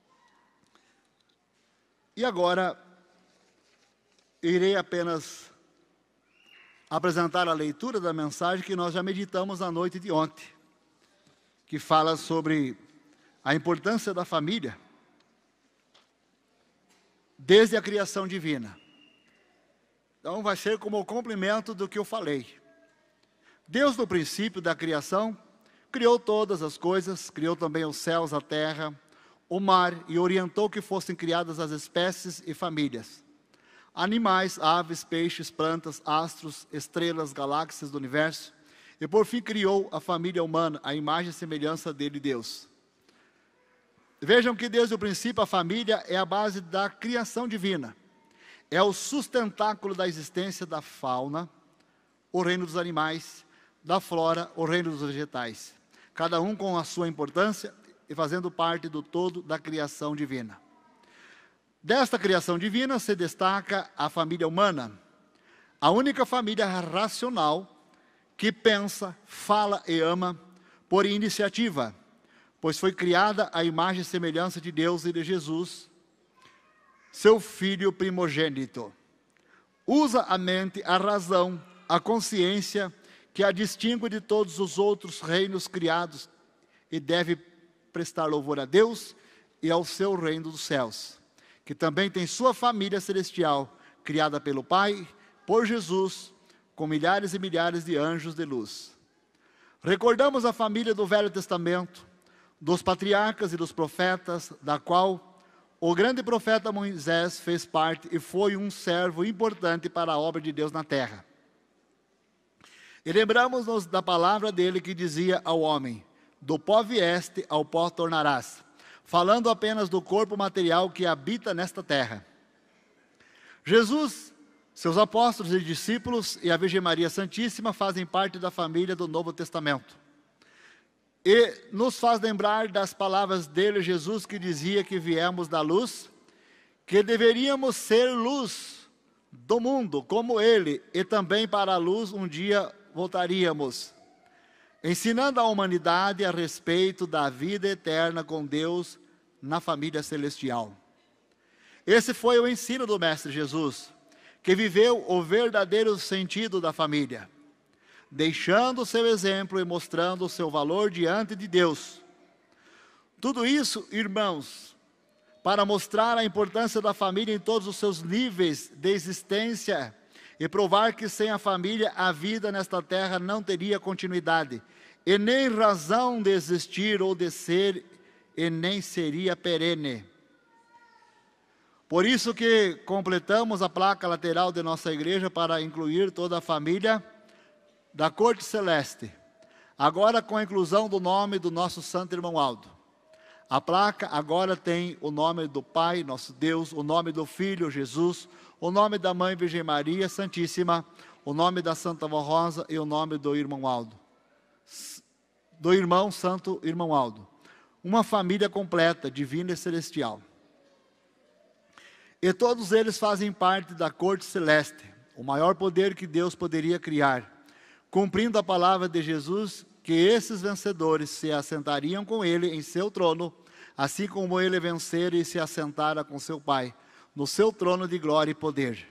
E agora, irei apenas apresentar a leitura da mensagem que nós já meditamos na noite de ontem, que fala sobre a importância da família, desde a criação divina. Então vai ser como o complemento do que eu falei. Deus, no princípio da criação, criou todas as coisas, criou também os céus, a terra, o mar, e orientou que fossem criadas as espécies e famílias. Animais, aves, peixes, plantas, astros, estrelas, galáxias do universo, e por fim criou a família humana, a imagem e semelhança dele, Deus. Vejam que desde o princípio a família é a base da criação divina. É o sustentáculo da existência da fauna, o reino dos animais, da flora, o reino dos vegetais. Cada um com a sua importância e fazendo parte do todo da criação divina. Desta criação divina se destaca a família humana, a única família racional que pensa, fala e ama por iniciativa, pois foi criada à imagem e semelhança de Deus e de Jesus, seu Filho primogênito. Usa a mente, a razão, a consciência, que a distingue de todos os outros reinos criados, e deve prestar louvor a Deus e ao seu reino dos céus, que também tem sua família celestial, criada pelo Pai, por Jesus, com milhares e milhares de anjos de luz. Recordamos a família do Velho Testamento, dos patriarcas e dos profetas, da qual o grande profeta Moisés fez parte e foi um servo importante para a obra de Deus na terra. E lembramos-nos da palavra dele que dizia ao homem, do pó vieste, ao pó tornarás, falando apenas do corpo material que habita nesta terra. Jesus, seus apóstolos e discípulos e a Virgem Maria Santíssima fazem parte da família do Novo Testamento. E nos faz lembrar das palavras dele, Jesus, que dizia que viemos da luz, que deveríamos ser luz do mundo, como ele, e também para a luz um dia voltaríamos, ensinando a humanidade a respeito da vida eterna com Deus na família celestial. Esse foi o ensino do Mestre Jesus, que viveu o verdadeiro sentido da família, deixando o seu exemplo e mostrando o seu valor diante de Deus. Tudo isso, irmãos, para mostrar a importância da família em todos os seus níveis de existência e provar que sem a família a vida nesta terra não teria continuidade, e nem razão de existir ou de ser, e nem seria perene. Por isso que completamos a placa lateral de nossa igreja para incluir toda a família da corte celeste, agora com a inclusão do nome do nosso Santo Irmão Aldo. A placa agora tem o nome do Pai, nosso Deus, o nome do Filho, Jesus, o nome da Mãe Virgem Maria Santíssima, o nome da Santa Avó Rosa e o nome do Irmão Aldo. Do irmão Santo Irmão Aldo. Uma família completa, divina e celestial. E todos eles fazem parte da corte celeste, o maior poder que Deus poderia criar, cumprindo a palavra de Jesus, que esses vencedores se assentariam com ele em seu trono, assim como ele vencera e se assentara com seu Pai, no seu trono de glória e poder.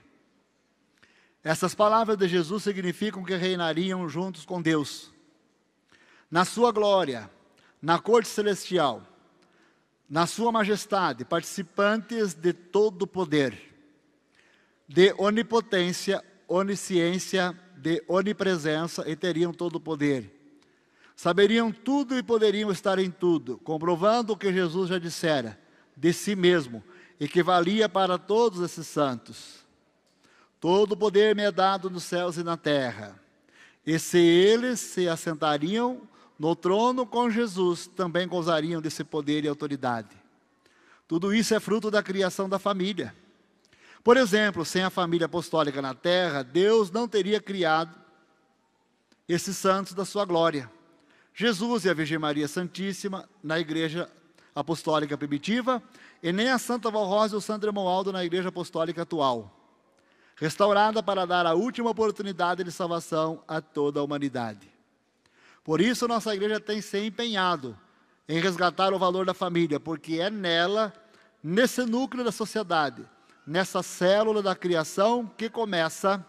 Essas palavras de Jesus significam que reinariam juntos com Deus. na sua glória, na corte celestial, na sua majestade, participantes de todo o poder, de onipotência, onisciência, de onipresença, e teriam todo o poder. Saberiam tudo e poderiam estar em tudo, comprovando o que Jesus já dissera de si mesmo, e que valia para todos esses santos. Todo o poder me é dado nos céus e na terra. E se eles se assentariam no trono com Jesus, também gozariam desse poder e autoridade. Tudo isso é fruto da criação da família. Por exemplo, sem a família apostólica na terra, Deus não teria criado esses santos da sua glória. Jesus e a Virgem Maria Santíssima na Igreja Apostólica Primitiva, e nem a Santa Valrosa e o Santo Romualdo na Igreja Apostólica atual, restaurada para dar a última oportunidade de salvação a toda a humanidade. Por isso, nossa igreja tem se empenhado em resgatar o valor da família, porque é nela, nesse núcleo da sociedade, nessa célula da criação, que começa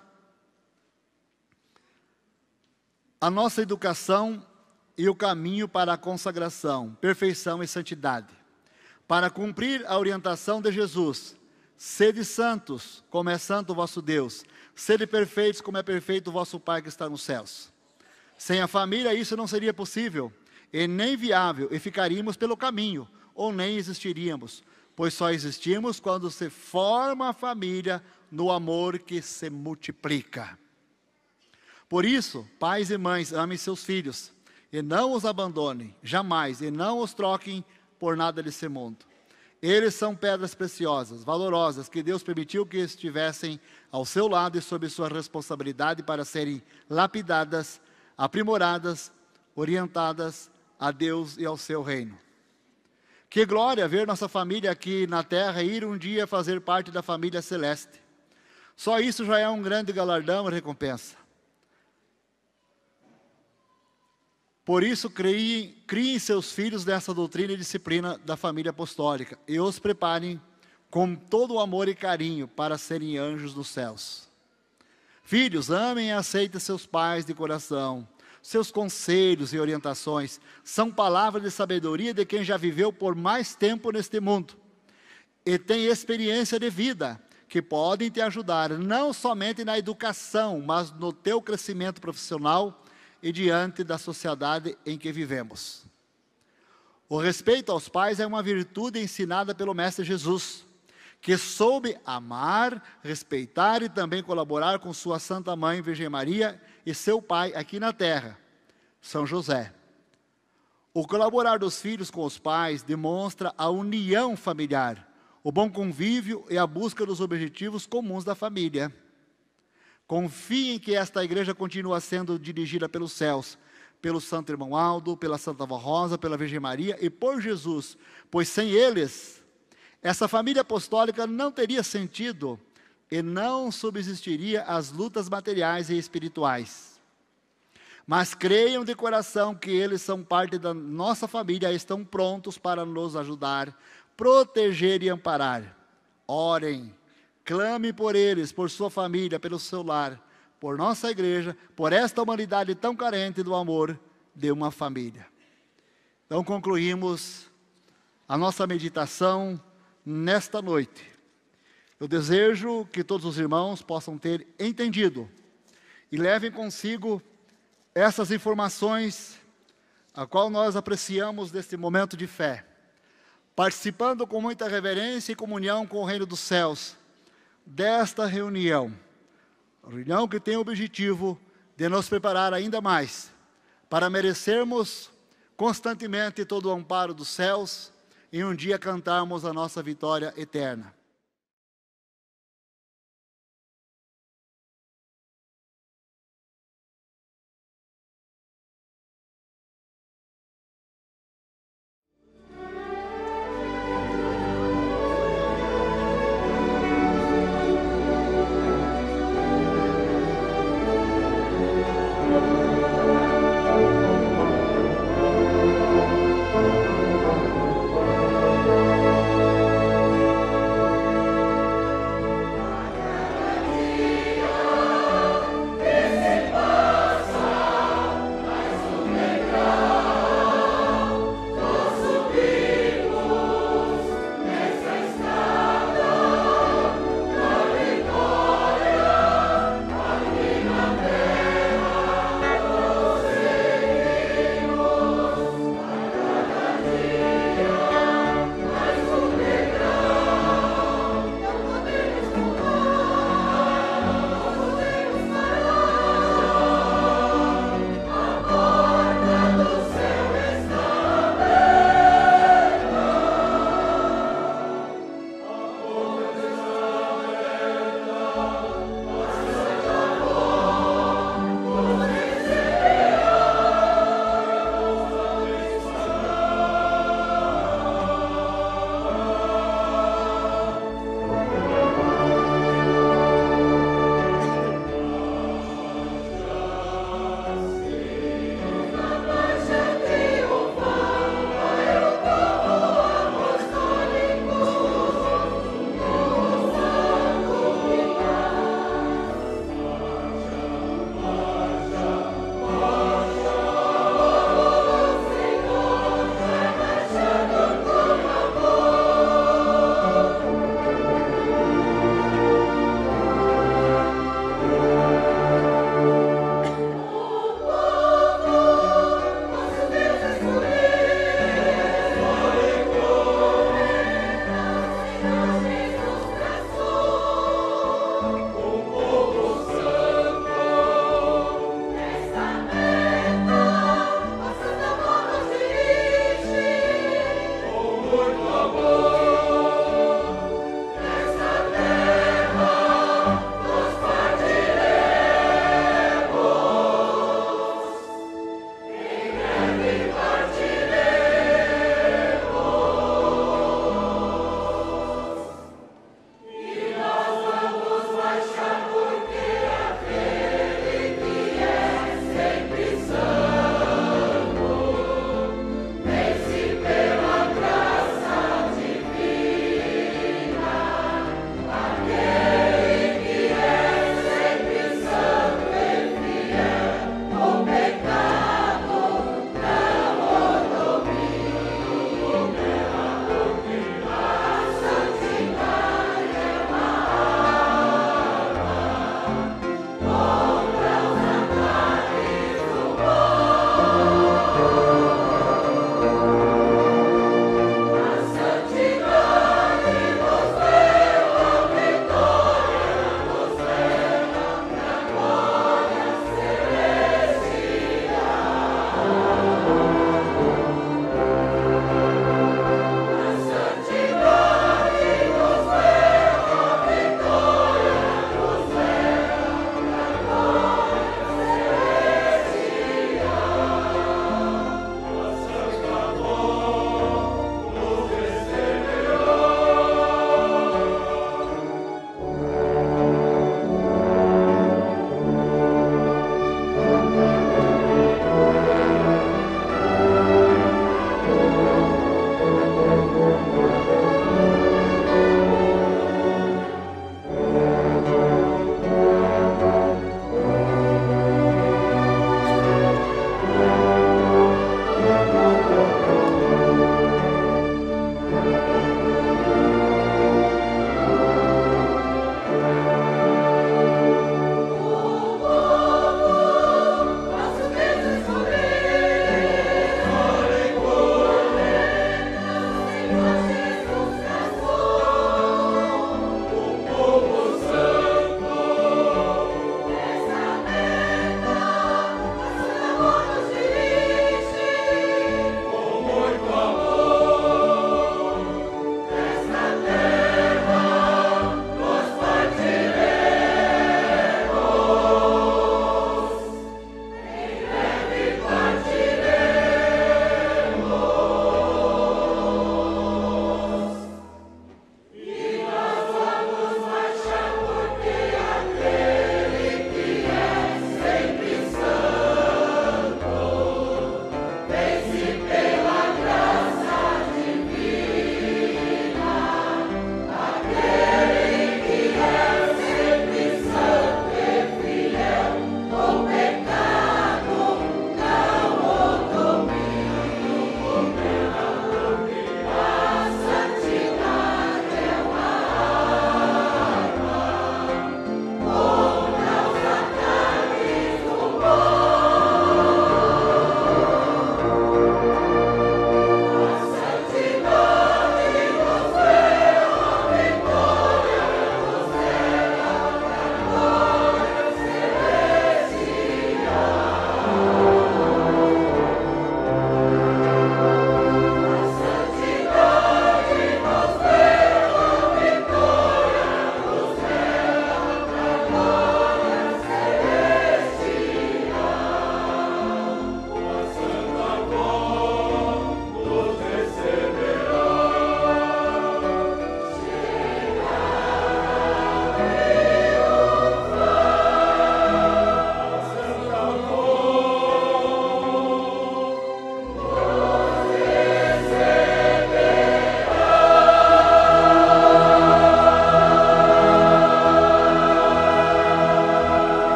a nossa educação e o caminho para a consagração, perfeição e santidade. Para cumprir a orientação de Jesus: sede santos, como é santo o vosso Deus. Sede perfeitos, como é perfeito o vosso Pai que está nos céus. Sem a família isso não seria possível, e nem viável, e ficaríamos pelo caminho, ou nem existiríamos, pois só existimos quando se forma a família no amor que se multiplica. Por isso, pais e mães, amem seus filhos, e não os abandonem, jamais, e não os troquem por nada desse mundo. Eles são pedras preciosas, valorosas, que Deus permitiu que estivessem ao seu lado e sob sua responsabilidade para serem lapidadas, aprimoradas, orientadas a Deus e ao seu reino. Que glória ver nossa família aqui na terra e ir um dia fazer parte da família celeste. Só isso já é um grande galardão e recompensa. Por isso, criem seus filhos nessa doutrina e disciplina da família apostólica e os preparem com todo o amor e carinho para serem anjos dos céus. Filhos, amem e aceitem seus pais de coração. Seus conselhos e orientações são palavras de sabedoria de quem já viveu por mais tempo neste mundo e tem experiência de vida, que podem te ajudar não somente na educação, mas no teu crescimento profissional e diante da sociedade em que vivemos. O respeito aos pais é uma virtude ensinada pelo Mestre Jesus, que soube amar, respeitar e também colaborar com sua Santa Mãe, Virgem Maria, e seu pai aqui na terra, São José. O colaborar dos filhos com os pais demonstra a união familiar, o bom convívio e a busca dos objetivos comuns da família. Confiem que esta igreja continua sendo dirigida pelos céus, pelo Santo Irmão Aldo, pela Santa Valrosa, pela Virgem Maria e por Jesus, pois sem eles, essa família apostólica não teria sentido e não subsistiria às lutas materiais e espirituais. Mas creiam de coração que eles são parte da nossa família e estão prontos para nos ajudar, proteger e amparar. Orem, clame por eles, por sua família, pelo seu lar, por nossa igreja, por esta humanidade tão carente do amor de uma família. Então concluímos a nossa meditação nesta noite. Eu desejo que todos os irmãos possam ter entendido e levem consigo essas informações a qual nós apreciamos deste momento de fé, participando com muita reverência e comunhão com o reino dos céus desta reunião que tem o objetivo de nos preparar ainda mais para merecermos constantemente todo o amparo dos céus e um dia cantarmos a nossa vitória eterna.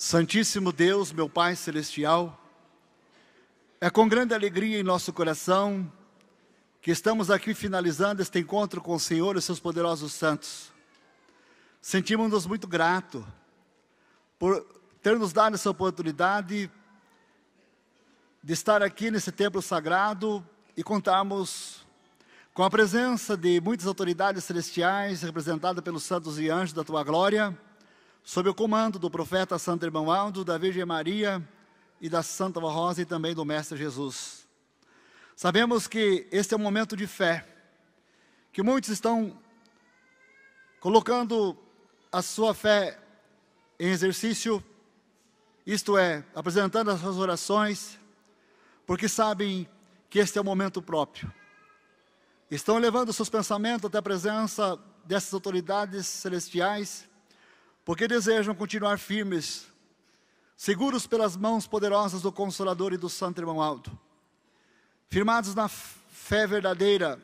Santíssimo Deus, meu Pai Celestial, é com grande alegria em nosso coração que estamos aqui finalizando este encontro com o Senhor e seus poderosos santos. Sentimos-nos muito gratos por ter nos dado essa oportunidade de estar aqui nesse templo sagrado e contarmos com a presença de muitas autoridades celestiais representadas pelos santos e anjos da Tua glória, sob o comando do profeta Santo Irmão Aldo, da Virgem Maria e da Santa Rosa e também do Mestre Jesus. Sabemos que este é um momento de fé, que muitos estão colocando a sua fé em exercício, isto é, apresentando as suas orações, porque sabem que este é o momento próprio. Estão levando seus pensamentos até a presença dessas autoridades celestiais, porque desejam continuar firmes, seguros pelas mãos poderosas do Consolador e do Santo Irmão Aldo, firmados na fé verdadeira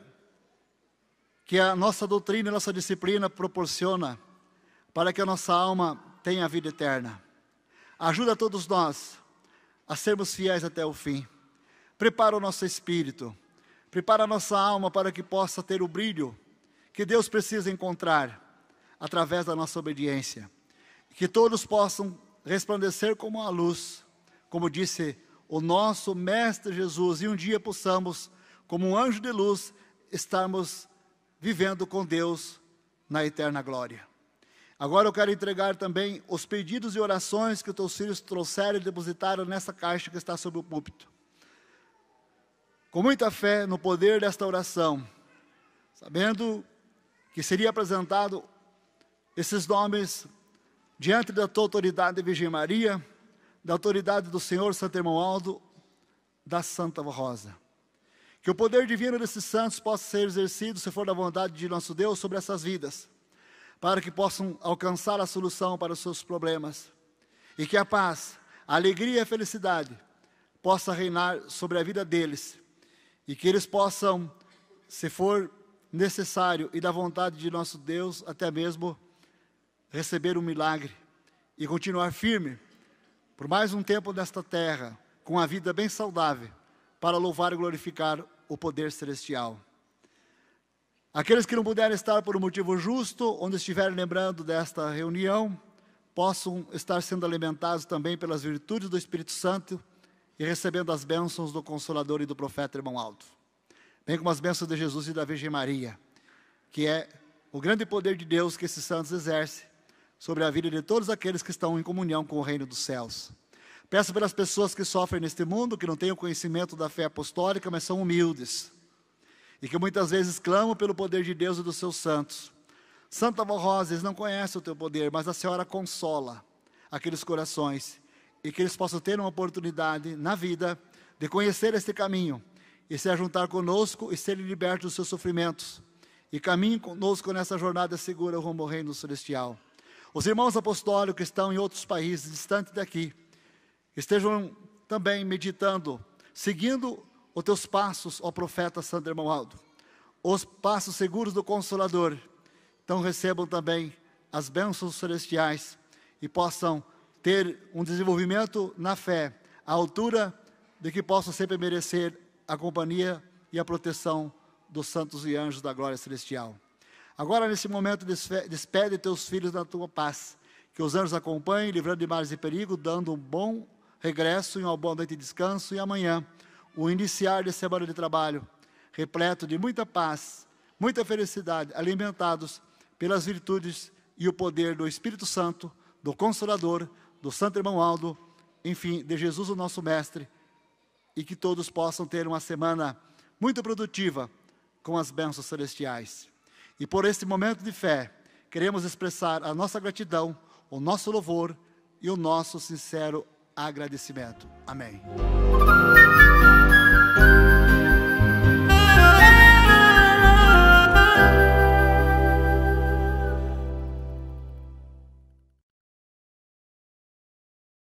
que a nossa doutrina e a nossa disciplina proporciona para que a nossa alma tenha a vida eterna. Ajuda todos nós a sermos fiéis até o fim. Prepara o nosso espírito, prepara a nossa alma para que possa ter o brilho que Deus precisa encontrar através da nossa obediência. Que todos possam resplandecer como a luz, como disse o nosso Mestre Jesus, e um dia possamos, como um anjo de luz, estarmos vivendo com Deus na eterna glória. Agora eu quero entregar também os pedidos e orações que os teus filhos trouxeram e depositaram nessa caixa que está sobre o púlpito. Com muita fé no poder desta oração, sabendo que seria apresentado esses nomes diante da tua autoridade, Virgem Maria, da autoridade do Senhor Santo Irmão Aldo, da Santa Rosa. Que o poder divino desses santos possa ser exercido, se for da vontade de nosso Deus, sobre essas vidas, para que possam alcançar a solução para os seus problemas. E que a paz, a alegria e a felicidade possa reinar sobre a vida deles. E que eles possam, se for necessário e da vontade de nosso Deus, até mesmo receber um milagre e continuar firme por mais um tempo nesta terra, com a vida bem saudável, para louvar e glorificar o poder celestial. Aqueles que não puderem estar por um motivo justo, onde estiverem lembrando desta reunião, possam estar sendo alimentados também pelas virtudes do Espírito Santo e recebendo as bênçãos do Consolador e do Profeta Irmão Aldo, bem como as bênçãos de Jesus e da Virgem Maria, que é o grande poder de Deus que esses santos exercem sobre a vida de todos aqueles que estão em comunhão com o reino dos céus. Peço pelas pessoas que sofrem neste mundo, que não têm o conhecimento da fé apostólica, mas são humildes, e que muitas vezes clamam pelo poder de Deus e dos seus santos. Santa Rosa, eles não conhecem o teu poder, mas a Senhora consola aqueles corações, e que eles possam ter uma oportunidade na vida de conhecer este caminho, e se ajuntar conosco e serem libertos dos seus sofrimentos, e caminhem conosco nessa jornada segura rumo ao reino celestial. Os irmãos apostólicos que estão em outros países, distantes daqui, estejam também meditando, seguindo os teus passos, ó profeta Santo Irmão Aldo, os passos seguros do Consolador. Então recebam também as bênçãos celestiais e possam ter um desenvolvimento na fé, à altura de que possam sempre merecer a companhia e a proteção dos santos e anjos da glória celestial. Agora, nesse momento, despede teus filhos na tua paz, que os anjos acompanhem, livrando de males e perigo, dando um bom regresso e uma boa noite de descanso, e amanhã, o iniciar de semana de trabalho, repleto de muita paz, muita felicidade, alimentados pelas virtudes e o poder do Espírito Santo, do Consolador, do Santo Irmão Aldo, enfim, de Jesus o nosso Mestre, e que todos possam ter uma semana muito produtiva com as bênçãos celestiais. E por este momento de fé, queremos expressar a nossa gratidão, o nosso louvor e o nosso sincero agradecimento. Amém.